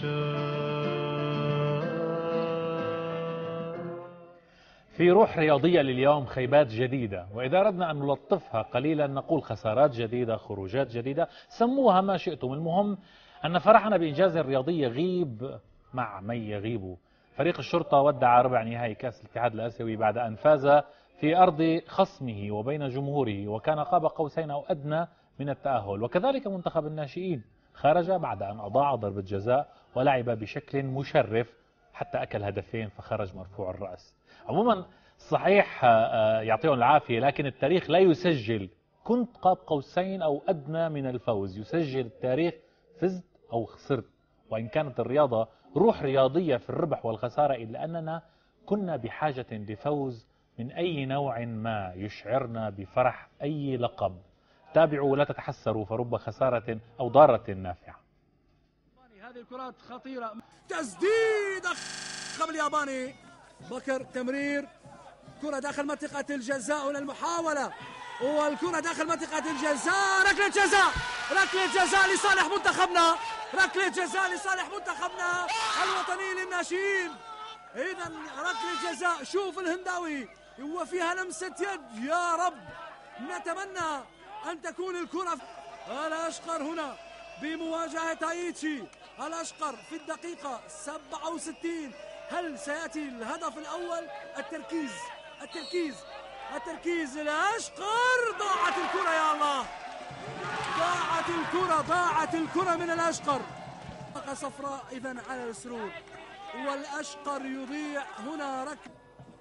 في روح رياضية لليوم خيبات جديدة، وإذا أردنا أن نلطفها قليلا نقول خسارات جديدة، خروجات جديدة، سموها ما شئتم. المهم أن فرحنا بإنجاز رياضي يغيب مع من يغيب. فريق الشرطة ودع ربع نهائي كأس الاتحاد الآسيوي بعد أن فاز في أرض خصمه وبين جمهوره، وكان قاب قوسين أو أدنى من التأهل. وكذلك منتخب الناشئين خرج بعد أن أضاع ضربة جزاء ولعب بشكل مشرف حتى أكل هدفين فخرج مرفوع الرأس. عموما صحيح يعطيهم العافية، لكن التاريخ لا يسجل كنت قاب قوسين أو أدنى من الفوز، يسجل التاريخ فزت أو خسرت. وإن كانت الرياضة روح رياضية في الربح والخسارة، إلا أننا كنا بحاجة لفوز من أي نوع ما يشعرنا بفرح أي لقب. تابعوا ولا تتحسروا، فرب خسارة أو ضارة نافعة. هذه الكرات خطيرة، تسديد خب الياباني، بكر تمرير، كرة داخل منطقة الجزاء للمحاولة، والكرة داخل منطقة الجزاء، ركلة جزاء، ركلة جزاء لصالح منتخبنا، ركلة جزاء لصالح منتخبنا الوطني للناشئين. إذا ركلة جزاء، شوف الهنداوي وفيها لمسة يد، يا رب نتمنى أن تكون الكرة. الأشقر هنا بمواجهة تايتشي، الأشقر في الدقيقة سبعة وستين. هل سيأتي الهدف الأول؟ التركيز التركيز التركيز الأشقر، ضاعت الكرة، يا الله ضاعت الكرة ضاعت الكرة من الأشقر. طاقة صفراء إذن على السرور، والأشقر يضيع هنا ركل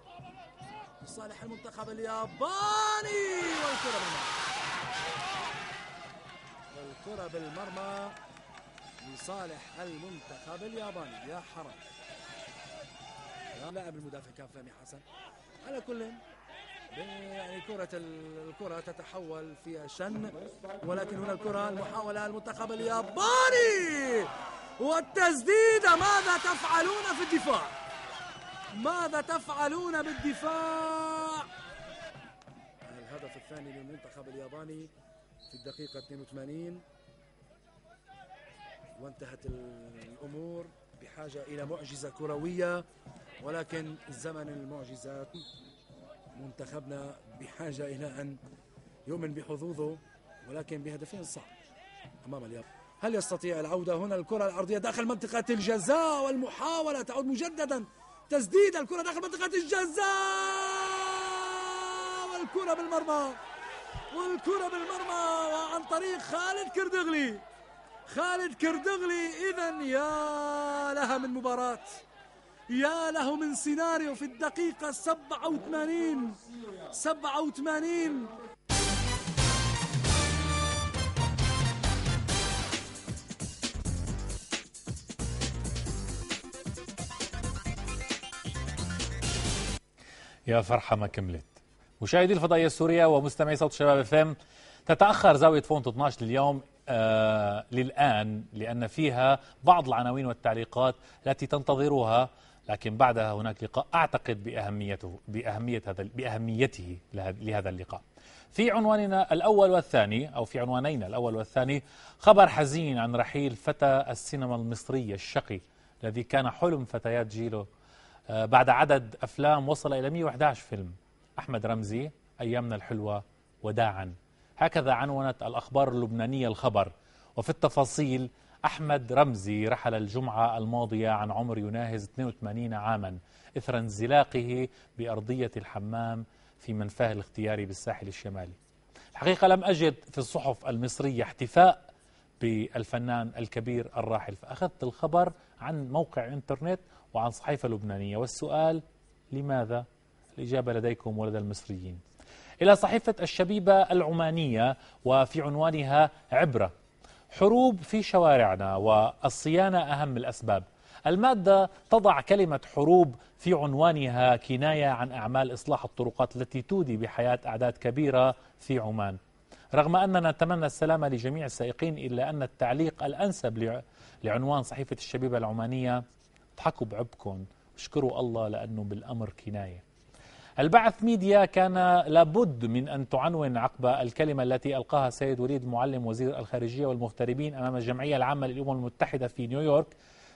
صالح المنتخب الياباني، والكرة بالمرمى، والكرة بالمرمى لصالح المنتخب الياباني. يا حرام، لاعب المدافع كان فهمي حسن. على كل يعني كرة الكرة تتحول في شن، ولكن هنا الكرة المحاولة المنتخب الياباني والتسديدة. ماذا تفعلون في الدفاع؟ ماذا تفعلون بالدفاع؟ الهدف الثاني للمنتخب الياباني في الدقيقة اثنين وثمانين، وانتهت الأمور بحاجة إلى معجزة كروية، ولكن زمن المعجزات منتخبنا بحاجة إلى أن يؤمن بحظوظه، ولكن بهدفين صعب أمام اليابان. هل يستطيع العودة هنا؟ الكرة العرضية داخل منطقة الجزاء، والمحاولة تعود مجددا، تسديد الكرة داخل منطقة الجزاء، والكرة بالمرمى، والكرة بالمرمى وعن طريق خالد كردغلي. خالد كردغلي. إذن يا لها من مباراة، يا له من سيناريو في الدقيقة سبعة وثمانين سبعة وثمانين. يا فرحة ما كملت. مشاهدي الفضائية السورية ومستمعي صوت شباب اف ام، تتأخر زاوية فونت اثناشر لليوم آه للآن، لأن فيها بعض العناوين والتعليقات التي تنتظروها، لكن بعدها هناك لقاء أعتقد بأهميته بأهمية هذا بأهميته لهذا اللقاء. في عنواننا الأول والثاني، أو في عنوانينا الأول والثاني، خبر حزين عن رحيل فتى السينما المصرية الشقي الذي كان حلم فتيات جيله آه بعد عدد أفلام وصل إلى مئة وأحد عشر فيلم. أحمد رمزي، أيامنا الحلوة، وداعا. هكذا عنونت الأخبار اللبنانية الخبر. وفي التفاصيل، أحمد رمزي رحل الجمعة الماضية عن عمر يناهز اثنين وثمانين عاما إثر انزلاقه بأرضية الحمام في منفاه الاختياري بالساحل الشمالي. الحقيقة لم أجد في الصحف المصرية احتفاء بالفنان الكبير الراحل، فأخذت الخبر عن موقع انترنت وعن صحيفة لبنانية، والسؤال لماذا؟ الإجابة لديكم ولدى المصريين. إلى صحيفة الشبيبة العمانية، وفي عنوانها عبرة: حروب في شوارعنا والصيانة أهم الأسباب. المادة تضع كلمة حروب في عنوانها كناية عن أعمال إصلاح الطرقات التي تودي بحياة أعداد كبيرة في عمان. رغم أننا نتمنى السلامة لجميع السائقين، إلا أن التعليق الأنسب لعنوان صحيفة الشبيبة العمانية: اضحكوا بعبكم واشكروا الله لأنه بالأمر كناية. البعث ميديا كان لابد من أن تعنون عقب الكلمة التي ألقاها سيد وليد المعلم وزير الخارجية والمغتربين أمام الجمعية العامة للأمم المتحدة في نيويورك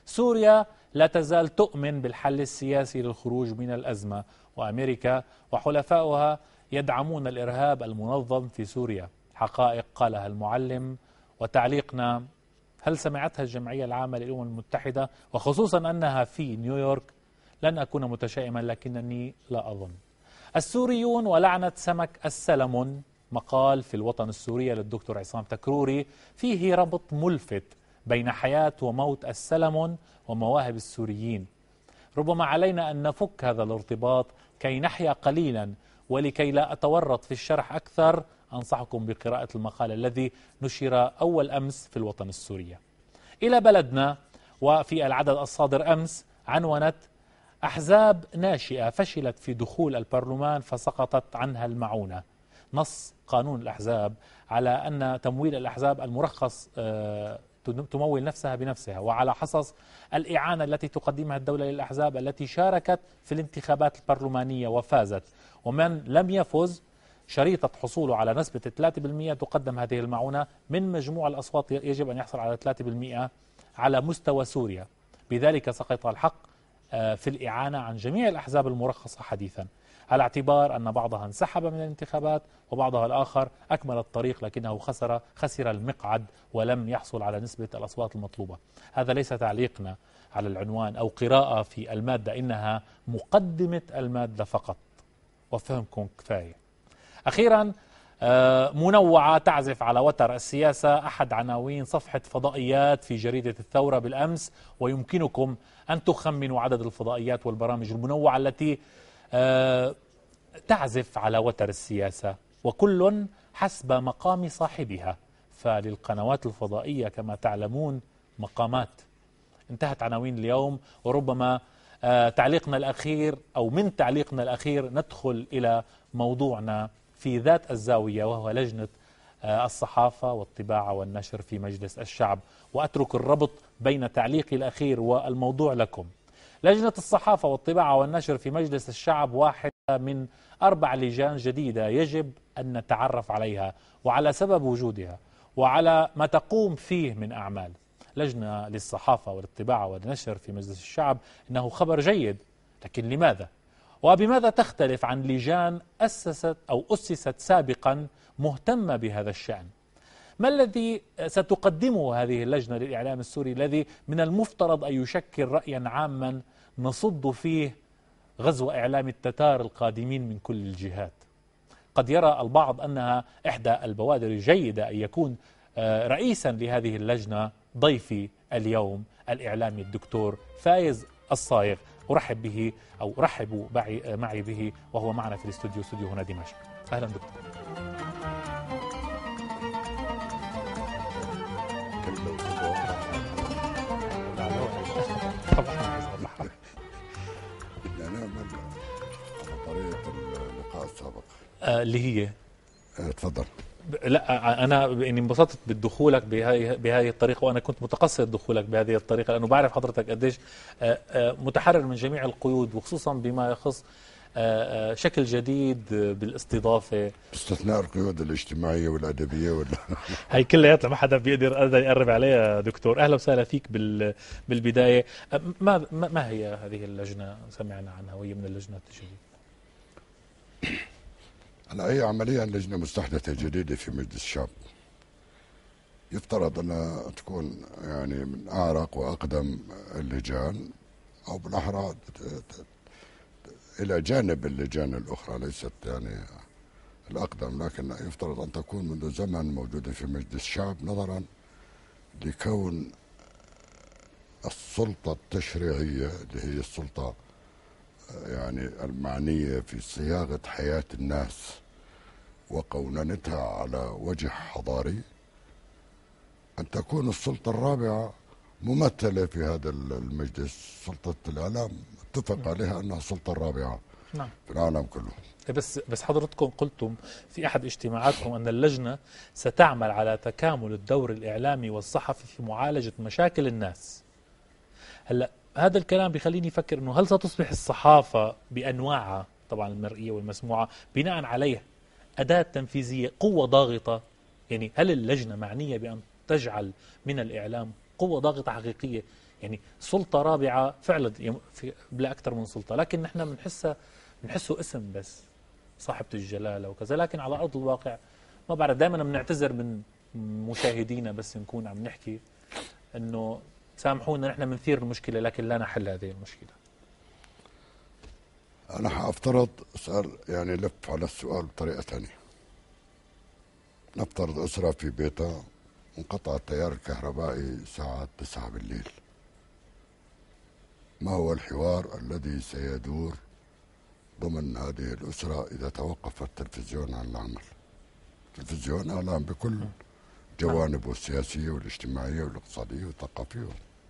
سوريا لا تزال تؤمن بالحل السياسي للخروج من الأزمة، وأمريكا وحلفاؤها يدعمون الإرهاب المنظم في سوريا. حقائق قالها المعلم. وتعليقنا: هل سمعتها الجمعية العامة للأمم المتحدة؟ وخصوصا أنها في نيويورك. لن أكون متشائما لكنني لا أظن. السوريون ولعنة سمك السلمون، مقال في الوطن السوري للدكتور عصام تكروري، فيه ربط ملفت بين حياة وموت السلمون ومواهب السوريين. ربما علينا أن نفك هذا الارتباط كي نحيا قليلا، ولكي لا أتورط في الشرح أكثر أنصحكم بقراءة المقال الذي نشر أول أمس في الوطن السوري. إلى بلدنا، وفي العدد الصادر أمس عنونت: أحزاب ناشئة فشلت في دخول البرلمان فسقطت عنها المعونة. نص قانون الأحزاب على أن تمويل الأحزاب المرخص تمول نفسها بنفسها، وعلى حصص الإعانة التي تقدمها الدولة للأحزاب التي شاركت في الانتخابات البرلمانية وفازت. ومن لم يفز شريطة حصوله على نسبة ثلاثة بالمئة تقدم هذه المعونة من مجموع الأصوات، يجب أن يحصل على ثلاثة بالمئة على مستوى سوريا. بذلك سقط الحق في الإعانة عن جميع الأحزاب المرخصة حديثا، على اعتبار أن بعضها انسحب من الانتخابات وبعضها الآخر أكمل الطريق لكنه خسر خسر المقعد ولم يحصل على نسبة الأصوات المطلوبة. هذا ليس تعليقنا على العنوان أو قراءة في المادة، إنها مقدمة المادة فقط، وفهمكم كفاية. أخيرا، منوعة تعزف على وتر السياسة، أحد عناوين صفحة فضائيات في جريدة الثورة بالأمس، ويمكنكم أن تخمنوا عدد الفضائيات والبرامج المنوعة التي تعزف على وتر السياسة، وكل حسب مقام صاحبها. فللقنوات الفضائية كما تعلمون مقامات. انتهت عناوين اليوم، وربما تعليقنا الأخير أو من تعليقنا الأخير ندخل إلى موضوعنا في ذات الزاوية، وهو لجنة الصحافة والطباعة والنشر في مجلس الشعب. وأترك الربط بين تعليقي الأخير والموضوع لكم. لجنة الصحافة والطباعة والنشر في مجلس الشعب واحدة من أربع لجان جديدة يجب أن نتعرف عليها وعلى سبب وجودها وعلى ما تقوم فيه من أعمال. لجنة للصحافة والطباعة والنشر في مجلس الشعب إنه خبر جيد، لكن لماذا؟ وبماذا تختلف عن لجان أسست أو أسست سابقا مهتمة بهذا الشأن؟ ما الذي ستقدمه هذه اللجنة للإعلام السوري الذي من المفترض أن يشكل رأيا عاما نصد فيه غزو إعلام التتار القادمين من كل الجهات؟ قد يرى البعض أنها إحدى البوادر الجيدة أن يكون رئيسا لهذه اللجنة ضيفي اليوم الإعلامي الدكتور فايز الصايغ. أرحب به أو رحبوا معي به وهو معنا في الاستوديو، استوديو هنا دمشق. أهلا دكتور. بدنا نعمل على طريقة اللقاء السابق آه اللي هي آه تفضل. لا أنا يعني انبسطت بدخولك بهذه بهذه الطريقة، وأنا كنت متقصد دخولك بهذه الطريقة لأنه بعرف حضرتك قديش متحرر من جميع القيود، وخصوصا بما يخص شكل جديد بالاستضافة، باستثناء القيود الاجتماعية والأدبية ولا هي كلها ما حدا بيقدر يقرب عليها. دكتور أهلا وسهلا فيك بالبداية. ما ما هي هذه اللجنة؟ سمعنا عنها وهي من اللجنة الجديدة. هلا هي عمليا لجنة مستحدثة جديدة في مجلس الشعب، يفترض أنها تكون يعني من أعرق وأقدم اللجان، أو بالأحرى إلى جانب اللجان الأخرى، ليست يعني الأقدم، لكن يفترض أن تكون منذ زمن موجودة في مجلس الشعب، نظرا لكون السلطة التشريعية اللي هي السلطة يعني المعنية في صياغة حياة الناس وقوننتها على وجه حضاري، أن تكون السلطة الرابعة ممثلة في هذا المجلس. سلطة الإعلام اتفق عليها أنها السلطة الرابعة نعم. في العالم كله. بس بس حضرتكم قلتم في أحد اجتماعاتكم أن اللجنة ستعمل على تكامل الدور الإعلامي والصحفي في معالجة مشاكل الناس. هلا هذا الكلام بيخليني أفكر أنه هل ستصبح الصحافة بأنواعها طبعا المرئية والمسموعة بناء عليه أداة تنفيذية، قوة ضاغطة؟ يعني هل اللجنة معنية بأن تجعل من الإعلام قوة ضاغطة حقيقية يعني سلطة رابعة فعلا يم- في بلا أكثر من سلطة، لكن نحن بنحسها بنحسه اسم بس صاحبة الجلالة وكذا، لكن على أرض الواقع ما بعرف. دائما بنعتذر من مشاهدينا بس نكون عم نحكي انه سامحونا نحن بنثير المشكلة لكن لا نحل هذه المشكلة. أنا حأفترض سؤال يعني لف على السؤال بطريقة ثانية. نفترض أسرة في بيتها انقطع التيار الكهربائي الساعة تسعة بالليل. ما هو الحوار الذي سيدور ضمن هذه الأسرة إذا توقف التلفزيون عن العمل؟ التلفزيون إعلام بكل جوانبه السياسية والاجتماعية والاقتصادية والثقافية.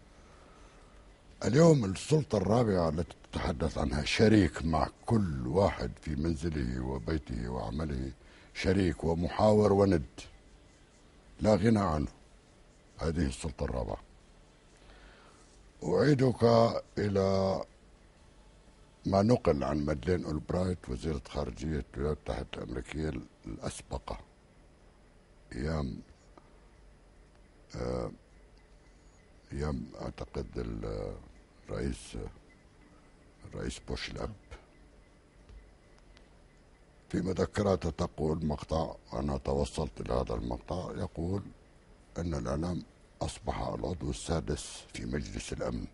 اليوم السلطة الرابعة التي تتحدث عنها شريك مع كل واحد في منزله وبيته وعمله، شريك ومحاور وند لا غنى عنه. هذه السلطة الرابعة. أعيدك إلى ما نقل عن مادلين أولبرايت وزيرة خارجية الولايات المتحدة الأمريكية الأسبقة أيام آه، أيام أعتقد الرئيس الرئيس بوش الأب. في مذكراته تقول مقطع، وأنا توصلت إلى هذا المقطع، يقول أن الإعلام أصبح العضو السادس في مجلس الأمن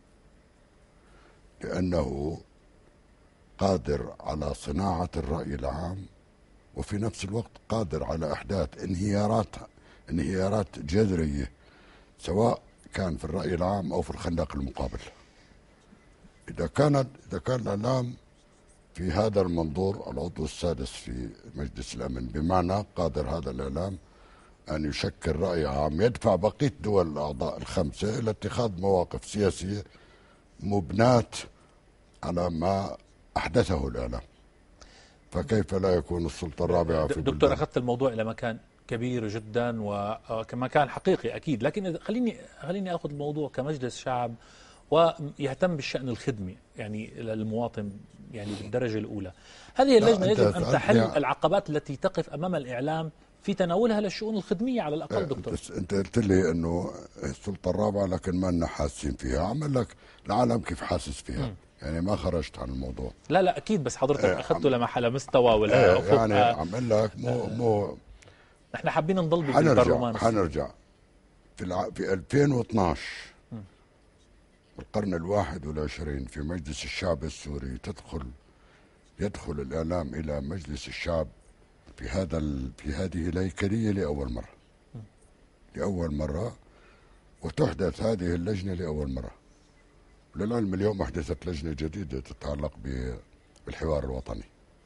لأنه قادر على صناعة الرأي العام وفي نفس الوقت قادر على إحداث انهيارات انهيارات جذرية سواء كان في الرأي العام أو في الخندق المقابل. إذا كانت إذا كان الإعلام في هذا المنظور العضو السادس في مجلس الأمن، بمعنى قادر هذا الإعلام أن يشكل رأي عام يدفع بقية دول الأعضاء الخمسة إلى اتخاذ مواقف سياسية مبناة على ما أحدثه الإعلام. فكيف لا يكون السلطة الرابعة في دكتور بلدان؟ أخذت الموضوع إلى مكان كبير جدا وكمكان حقيقي أكيد، لكن خليني خليني أخذ الموضوع كمجلس شعب ويهتم بالشأن الخدمي يعني للمواطن يعني بالدرجة الأولى. هذه اللجنة يجب أن تحل العقبات التي تقف أمام الإعلام في تناولها للشؤون الخدمية على الأقل. دكتور أنت قلت لي أنه السلطة الرابعة لكن ما لنا حاسين فيها. أعمل لك العالم كيف حاسس فيها. م. يعني ما خرجت عن الموضوع. لا لا أكيد، بس حضرتك ايه أخذته لمحل مستوى ولا ايه يعني أعمل لك مو مو نحن حابين نضل بالبرلمان. حنرجع في الع... في ألفين واثنعش القرن الواحد والعشرين في مجلس الشعب السوري تدخل يدخل الإعلام إلى مجلس الشعب في هذا ال... في هذه الهيكلية لأول مرة لأول مرة وتحدث هذه اللجنة لأول مرة. للعلم اليوم أحدثت لجنة جديدة تتعلق بالحوار الوطني.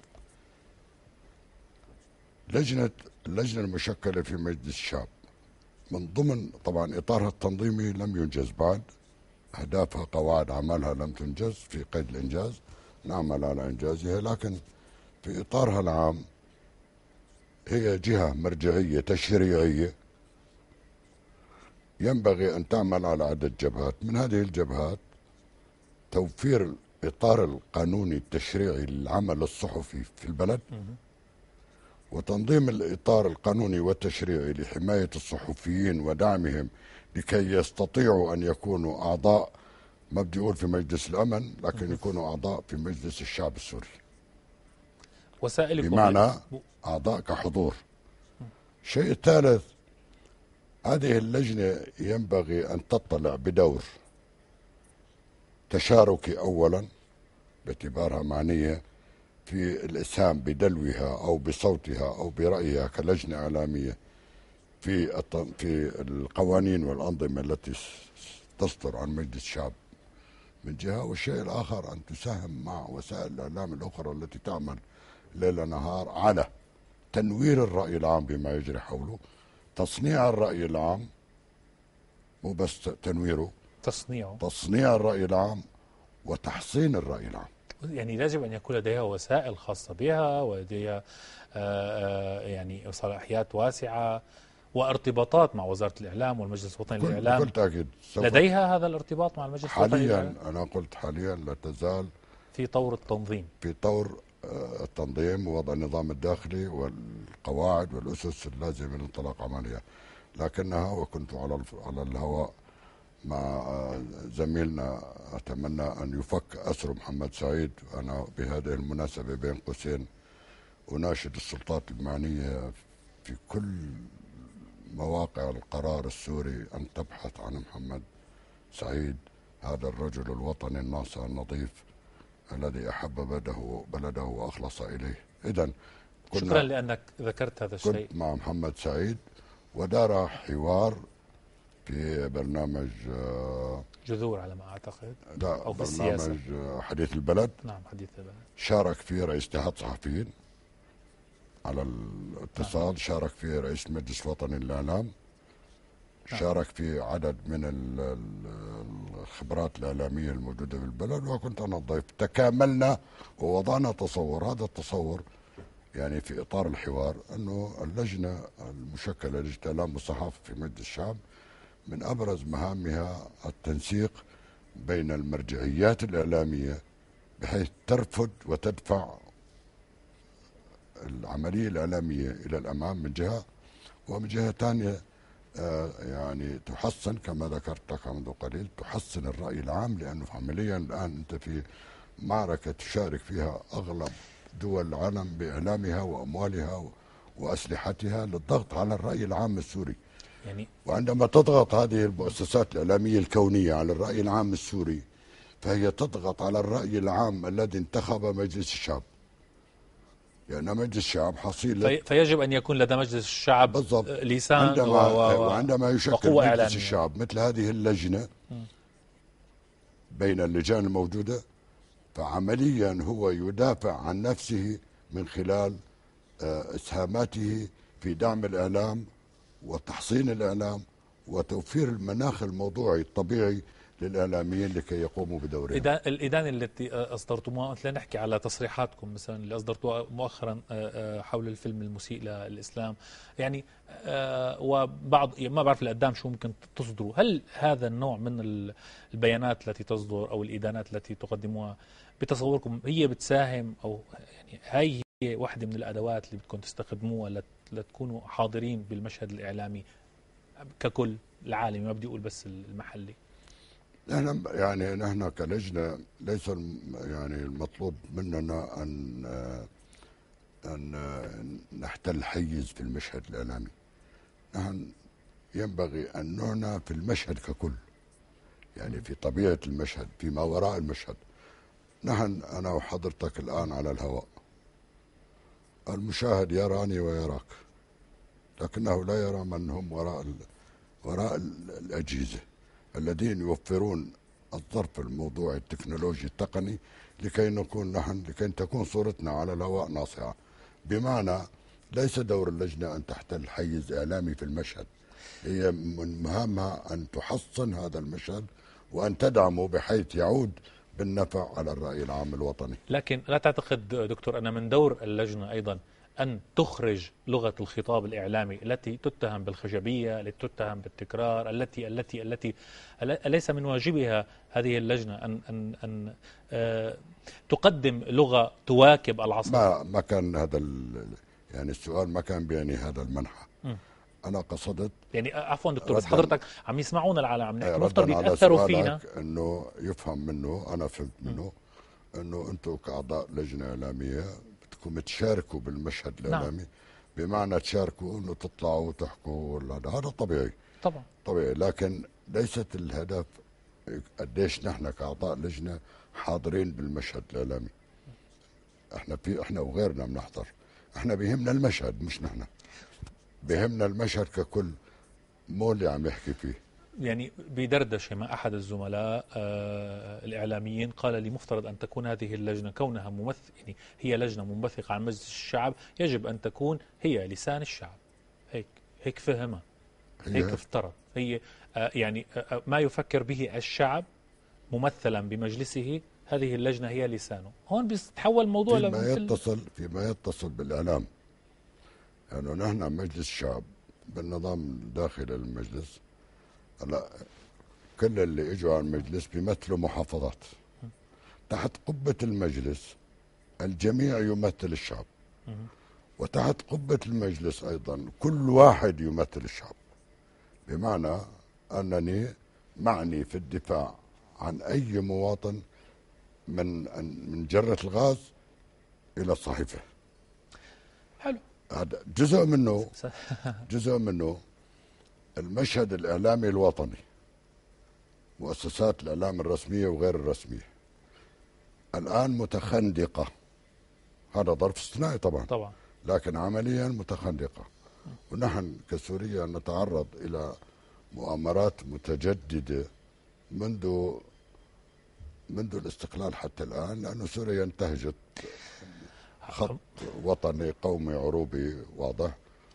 لجنة اللجنة المشكلة في مجلس الشعب من ضمن طبعا إطارها التنظيمي لم ينجز بعد، أهدافها قواعد عملها لم تنجز، في قيد الإنجاز، نعمل على إنجازها، لكن في إطارها العام هي جهة مرجعية تشريعية ينبغي أن تعمل على عدة جبهات. من هذه الجبهات توفير الإطار القانوني التشريعي للعمل الصحفي في البلد، وتنظيم الإطار القانوني والتشريعي لحماية الصحفيين ودعمهم لكي يستطيعوا أن يكونوا أعضاء، ما بدي أقول في مجلس الأمن، لكن يكونوا أعضاء في مجلس الشعب السوري. وسائل بمعنى أعضاء كحضور. الشيء الثالث، هذه اللجنة ينبغي أن تطلع بدور تشاركي أولا باعتبارها معنية في الإسهام بدلوها أو بصوتها أو برأيها كلجنة إعلامية في في القوانين والأنظمة التي تصدر عن مجلس الشعب من جهة، والشيء الآخر أن تساهم مع وسائل الإعلام الأخرى التي تعمل ليل نهار على تنوير الرأي العام بما يجري حوله، تصنيع الرأي العام، مو بس تنويره، تصنيعه تصنيع الرأي العام وتحصين الرأي العام. يعني يجب أن يكون لديها وسائل خاصة بها ولديها يعني صلاحيات واسعة وارتباطات مع وزارة الإعلام والمجلس الوطني للإعلام. بكل تأكيد لديها هذا الارتباط مع المجلس الوطني للإعلام. حاليا أنا قلت حاليا لا تزال في طور التنظيم في طور التنظيم ووضع النظام الداخلي والقواعد والأسس اللازمة لانطلاق عملها، لكنها وكنت على على الهواء مع زميلنا أتمنى أن يفك أسر محمد سعيد. أنا بهذه المناسبة بين قوسين أناشد السلطات المعنية في كل مواقع القرار السوري أن تبحث عن محمد سعيد، هذا الرجل الوطني الناصع النظيف الذي أحب بلده بلده وأخلص إليه. إذن شكرا لأنك ذكرت هذا الشيء. كنت مع محمد سعيد ودار حوار في برنامج جذور على ما أعتقد، لا أو في برنامج السياسة. حديث البلد. نعم حديث البلد. شارك فيه رئيس اتحاد صحفيين على الاتصال. نعم. شارك فيه رئيس المجلس الوطني للإعلام. نعم. شارك في عدد من الخبرات الإعلامية الموجودة في البلد، وكنت أنا الضيف. تكاملنا ووضعنا تصور، هذا التصور يعني في إطار الحوار أنه اللجنة المشكلة لجنة الإعلام والصحافة في مجلس الشعب من أبرز مهامها التنسيق بين المرجعيات الإعلامية بحيث ترفض وتدفع العملية الإعلامية إلى الأمام من جهة، ومن جهة ثانية آه يعني تحسن كما ذكرت لك منذ قليل، تحسن الرأي العام، لأنه عمليا الآن أنت في معركة تشارك فيها أغلب دول العالم بإعلامها وأموالها وأسلحتها للضغط على الرأي العام السوري. يعني وعندما تضغط هذه المؤسسات الإعلامية الكونية على الرأي العام السوري، فهي تضغط على الرأي العام الذي انتخب مجلس الشعب. لأن يعني مجلس الشعب حصيلة في فيجب أن يكون لدى مجلس الشعب بالضبط لسان عندما و... و... وعندما يشكل مجلس إعلامية. الشعب مثل هذه اللجنة م. بين اللجان الموجودة، فعمليا هو يدافع عن نفسه من خلال إسهاماته في دعم الإعلام وتحصين الإعلام وتوفير المناخ الموضوعي الطبيعي للإعلاميين لكي يقوموا بدورهم. الإدانة التي أصدرتموها، مثلا نحكي على تصريحاتكم مثلا اللي أصدرتوها مؤخرا حول الفيلم المسيء للإسلام، يعني وبعض ما بعرف القدام شو ممكن تصدروا، هل هذا النوع من البيانات التي تصدر أو الإدانات التي تقدموها بتصوركم هي بتساهم، أو يعني هاي هي واحدة من الأدوات اللي بدكم تستخدموها لتكونوا حاضرين بالمشهد الإعلامي ككل العالمي، ما بدي أقول بس المحلي؟ نحن يعني نحن كلجنة ليس يعني المطلوب مننا أن أن نحتل حيز في المشهد الإعلامي. نحن ينبغي أن نعنى في المشهد ككل، يعني في طبيعة المشهد، فيما وراء المشهد. نحن أنا وحضرتك الآن على الهواء، المشاهد يراني ويراك، لكنه لا يرى من هم وراء وراء الأجهزة الذين يوفرون الظرف الموضوعي التكنولوجي التقني لكي نكون نحن لكي تكون صورتنا على الهواء ناصعة. بمعنى ليس دور اللجنة أن تحتل حيز إعلامي في المشهد، هي من مهامها أن تحصن هذا المشهد وأن تدعمه بحيث يعود بالنفع على الرأي العام الوطني. لكن لا تعتقد دكتور أن من دور اللجنة أيضا أن تخرج لغة الخطاب الإعلامي التي تتهم بالخشبية، التي تتهم بالتكرار، التي التي التي أليس من واجبها هذه اللجنة أن أن أن آه تقدم لغة تواكب العصر؟ ما ما كان هذا يعني السؤال ما كان بيعني هذا المنحى. م. أنا قصدت يعني عفوا دكتور، بس حضرتك عم يسمعونا العالم، عم نحكي مفترض يتأثروا فينا، إنه يفهم منه، أنا فهمت منه م. إنه أنتم كأعضاء لجنة إعلامية بدكم تشاركوا بالمشهد الإعلامي. نعم. بمعنى تشاركوا إنه تطلعوا وتحكوا، هذا طبيعي طبعا طبيعي، لكن ليست الهدف قديش نحن كأعضاء لجنة حاضرين بالمشهد الإعلامي. احنا في احنا وغيرنا بنحضر، احنا بيهمنا المشهد مش نحن، بيهمنا المشهد ككل، مو اللي عم يحكي فيه. يعني بدردشة مع أحد الزملاء آه الإعلاميين قال لي مفترض أن تكون هذه اللجنة كونها ممثل، يعني هي لجنة منبثقة عن مجلس الشعب، يجب أن تكون هي لسان الشعب. هيك هيك فهمها، هيك افترض هي آه يعني آه ما يفكر به الشعب ممثلا بمجلسه، هذه اللجنة هي لسانه. هون بيتحول الموضوع فيما يتصل فيما يتصل بالإعلام، لأنه يعني نحن مجلس الشعب بالنظام الداخلي للمجلس، هلا كل اللي اجوا على المجلس بيمثلوا محافظات. تحت قبة المجلس الجميع يمثل الشعب، وتحت قبة المجلس أيضا كل واحد يمثل الشعب، بمعنى أنني معني في الدفاع عن أي مواطن من من جرة الغاز إلى الصحيفة. حلو. هذا جزء منه جزء منه المشهد الإعلامي الوطني، مؤسسات الإعلام الرسمية وغير الرسمية الآن متخندقة. هذا ظرف استثنائي طبعا طبعا لكن عمليا متخندقة، ونحن كسوريا نتعرض إلى مؤامرات متجددة منذ منذ الاستقلال حتى الآن، لأن سوريا انتهجت خط وطني قومي عروبي واضح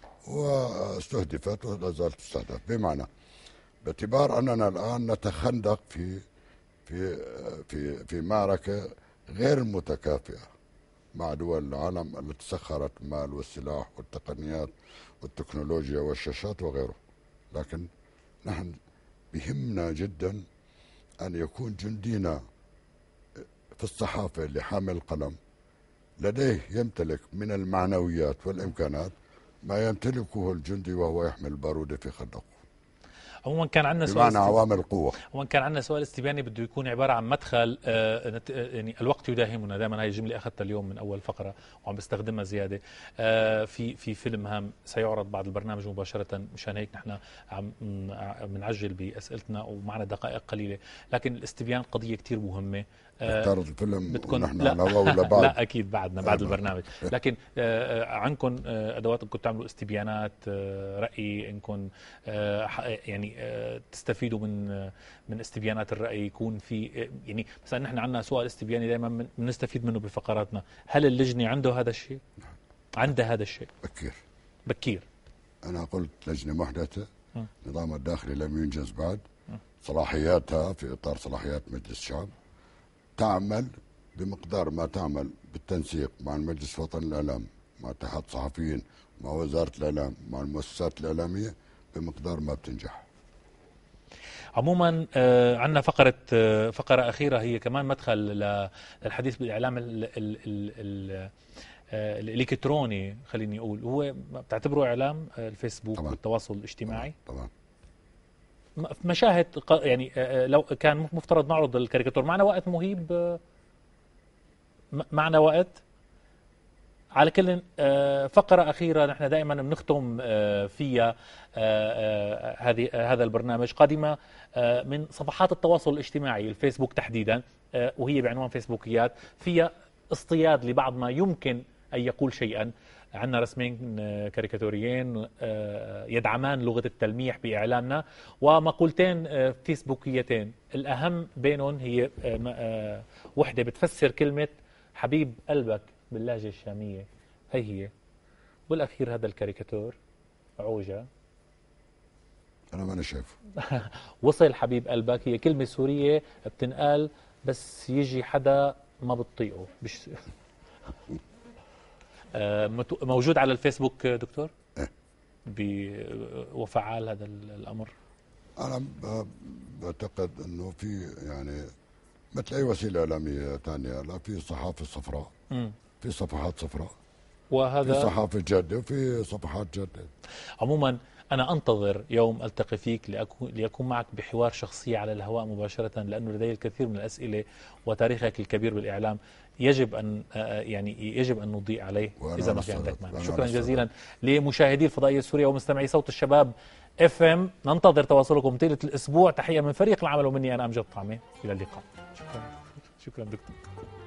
واستهدفت ولا زالت تستهدف، بمعنى باعتبار أننا الآن نتخندق في في في في معركة غير متكافئة مع دول العالم التي سخرت المال والسلاح والتقنيات والتكنولوجيا والشاشات وغيره. لكن نحن بهمنا جدا أن يكون جندينا في الصحافة اللي حامل القلم لديه يمتلك من المعنويات والإمكانات ما يمتلكه الجندي وهو يحمل بارودة في خندقه. عموما كان عندنا سؤال بمعنى عوامل القوة. عموما كان عندنا سؤال استبياني بده يكون عبارة عن مدخل آه نت... يعني الوقت يداهمنا دائما، هاي الجملة أخذتها اليوم من أول فقرة وعم بستخدمها زيادة آه في في فيلم هام سيعرض بعد البرنامج مباشرة، مشان هيك نحن عم بنعجل بأسئلتنا ومعنا دقائق قليلة. لكن الاستبيان قضية كتير مهمة. تعرض الفيلم بتكون ونحن لا, على هوا ولا بعد؟ لا أكيد بعدنا بعد البرنامج. لكن آه عنكم آه أدوات انكم تعملوا استبيانات آه رأي، انكم آه يعني آه تستفيدوا من آه من استبيانات الرأي، يكون في آه يعني مثلا نحن عندنا سؤال استبياني دائما بنستفيد منه بفقراتنا. هل اللجنة عنده هذا الشيء؟ عندها هذا الشيء؟ بكير بكير. أنا قلت لجنة محدثة، نظام الداخلي لم ينجز بعد، صلاحياتها في إطار صلاحيات مجلس الشعب، تعمل بمقدار ما تعمل بالتنسيق مع المجلس الوطني للإعلام، مع اتحاد الصحفيين، مع وزارة الإعلام، مع المؤسسات الإعلامية، بمقدار ما بتنجح. عموما آه عندنا فقرة آه فقرة أخيرة هي كمان مدخل للحديث بالإعلام ال ال ال ال آه الإلكتروني، خليني أقول هو بتعتبره إعلام آه الفيسبوك طبعا. والتواصل الاجتماعي طبعا مشاهد يعني آه لو كان مفترض نعرض الكاريكاتور معنا وقت مهيب آه معنا وقت على كل آه فقرة أخيرة نحن دائما بنختم آه فيها آه هذه آه هذا البرنامج قادمة آه من صفحات التواصل الاجتماعي الفيسبوك تحديدا آه وهي بعنوان فيسبوكيات، فيها اصطياد لبعض ما يمكن أن يقول شيئا. عندنا رسمين كاريكاتوريين يدعمان لغة التلميح بإعلامنا، ومقولتين فيسبوكيتين الأهم بينهم هي وحدة بتفسر كلمة حبيب قلبك باللهجة الشامية، هي هي، والأخير هذا الكاريكاتور عوجة أنا ما أنا شايفه وصل حبيب قلبك، هي كلمة سورية بتنقال بس يجي حدا ما بتطيقه بش... موجود على الفيسبوك دكتور؟ وفعال هذا الأمر؟ أنا بعتقد أنه في يعني مثل أي وسيلة إعلامية ثانية، لا في صحافة صفراء، م. في صفحات صفراء، وهذا في صحافة جادة وفي صفحات جادة. عموما أنا أنتظر يوم ألتقي فيك لأكون, لأكون معك بحوار شخصي على الهواء مباشرة، لأنه لدي الكثير من الأسئلة وتاريخك الكبير بالإعلام يجب أن يعني يجب أن نضيء عليه إذا ما في عندك مانع. شكرا جزيلا لمشاهدي الفضائية السورية ومستمعي صوت الشباب اف ام، ننتظر تواصلكم طيلة الأسبوع. تحية من فريق العمل ومني أنا أمجد طعمة، إلى اللقاء. شكرا شكرا دكتور.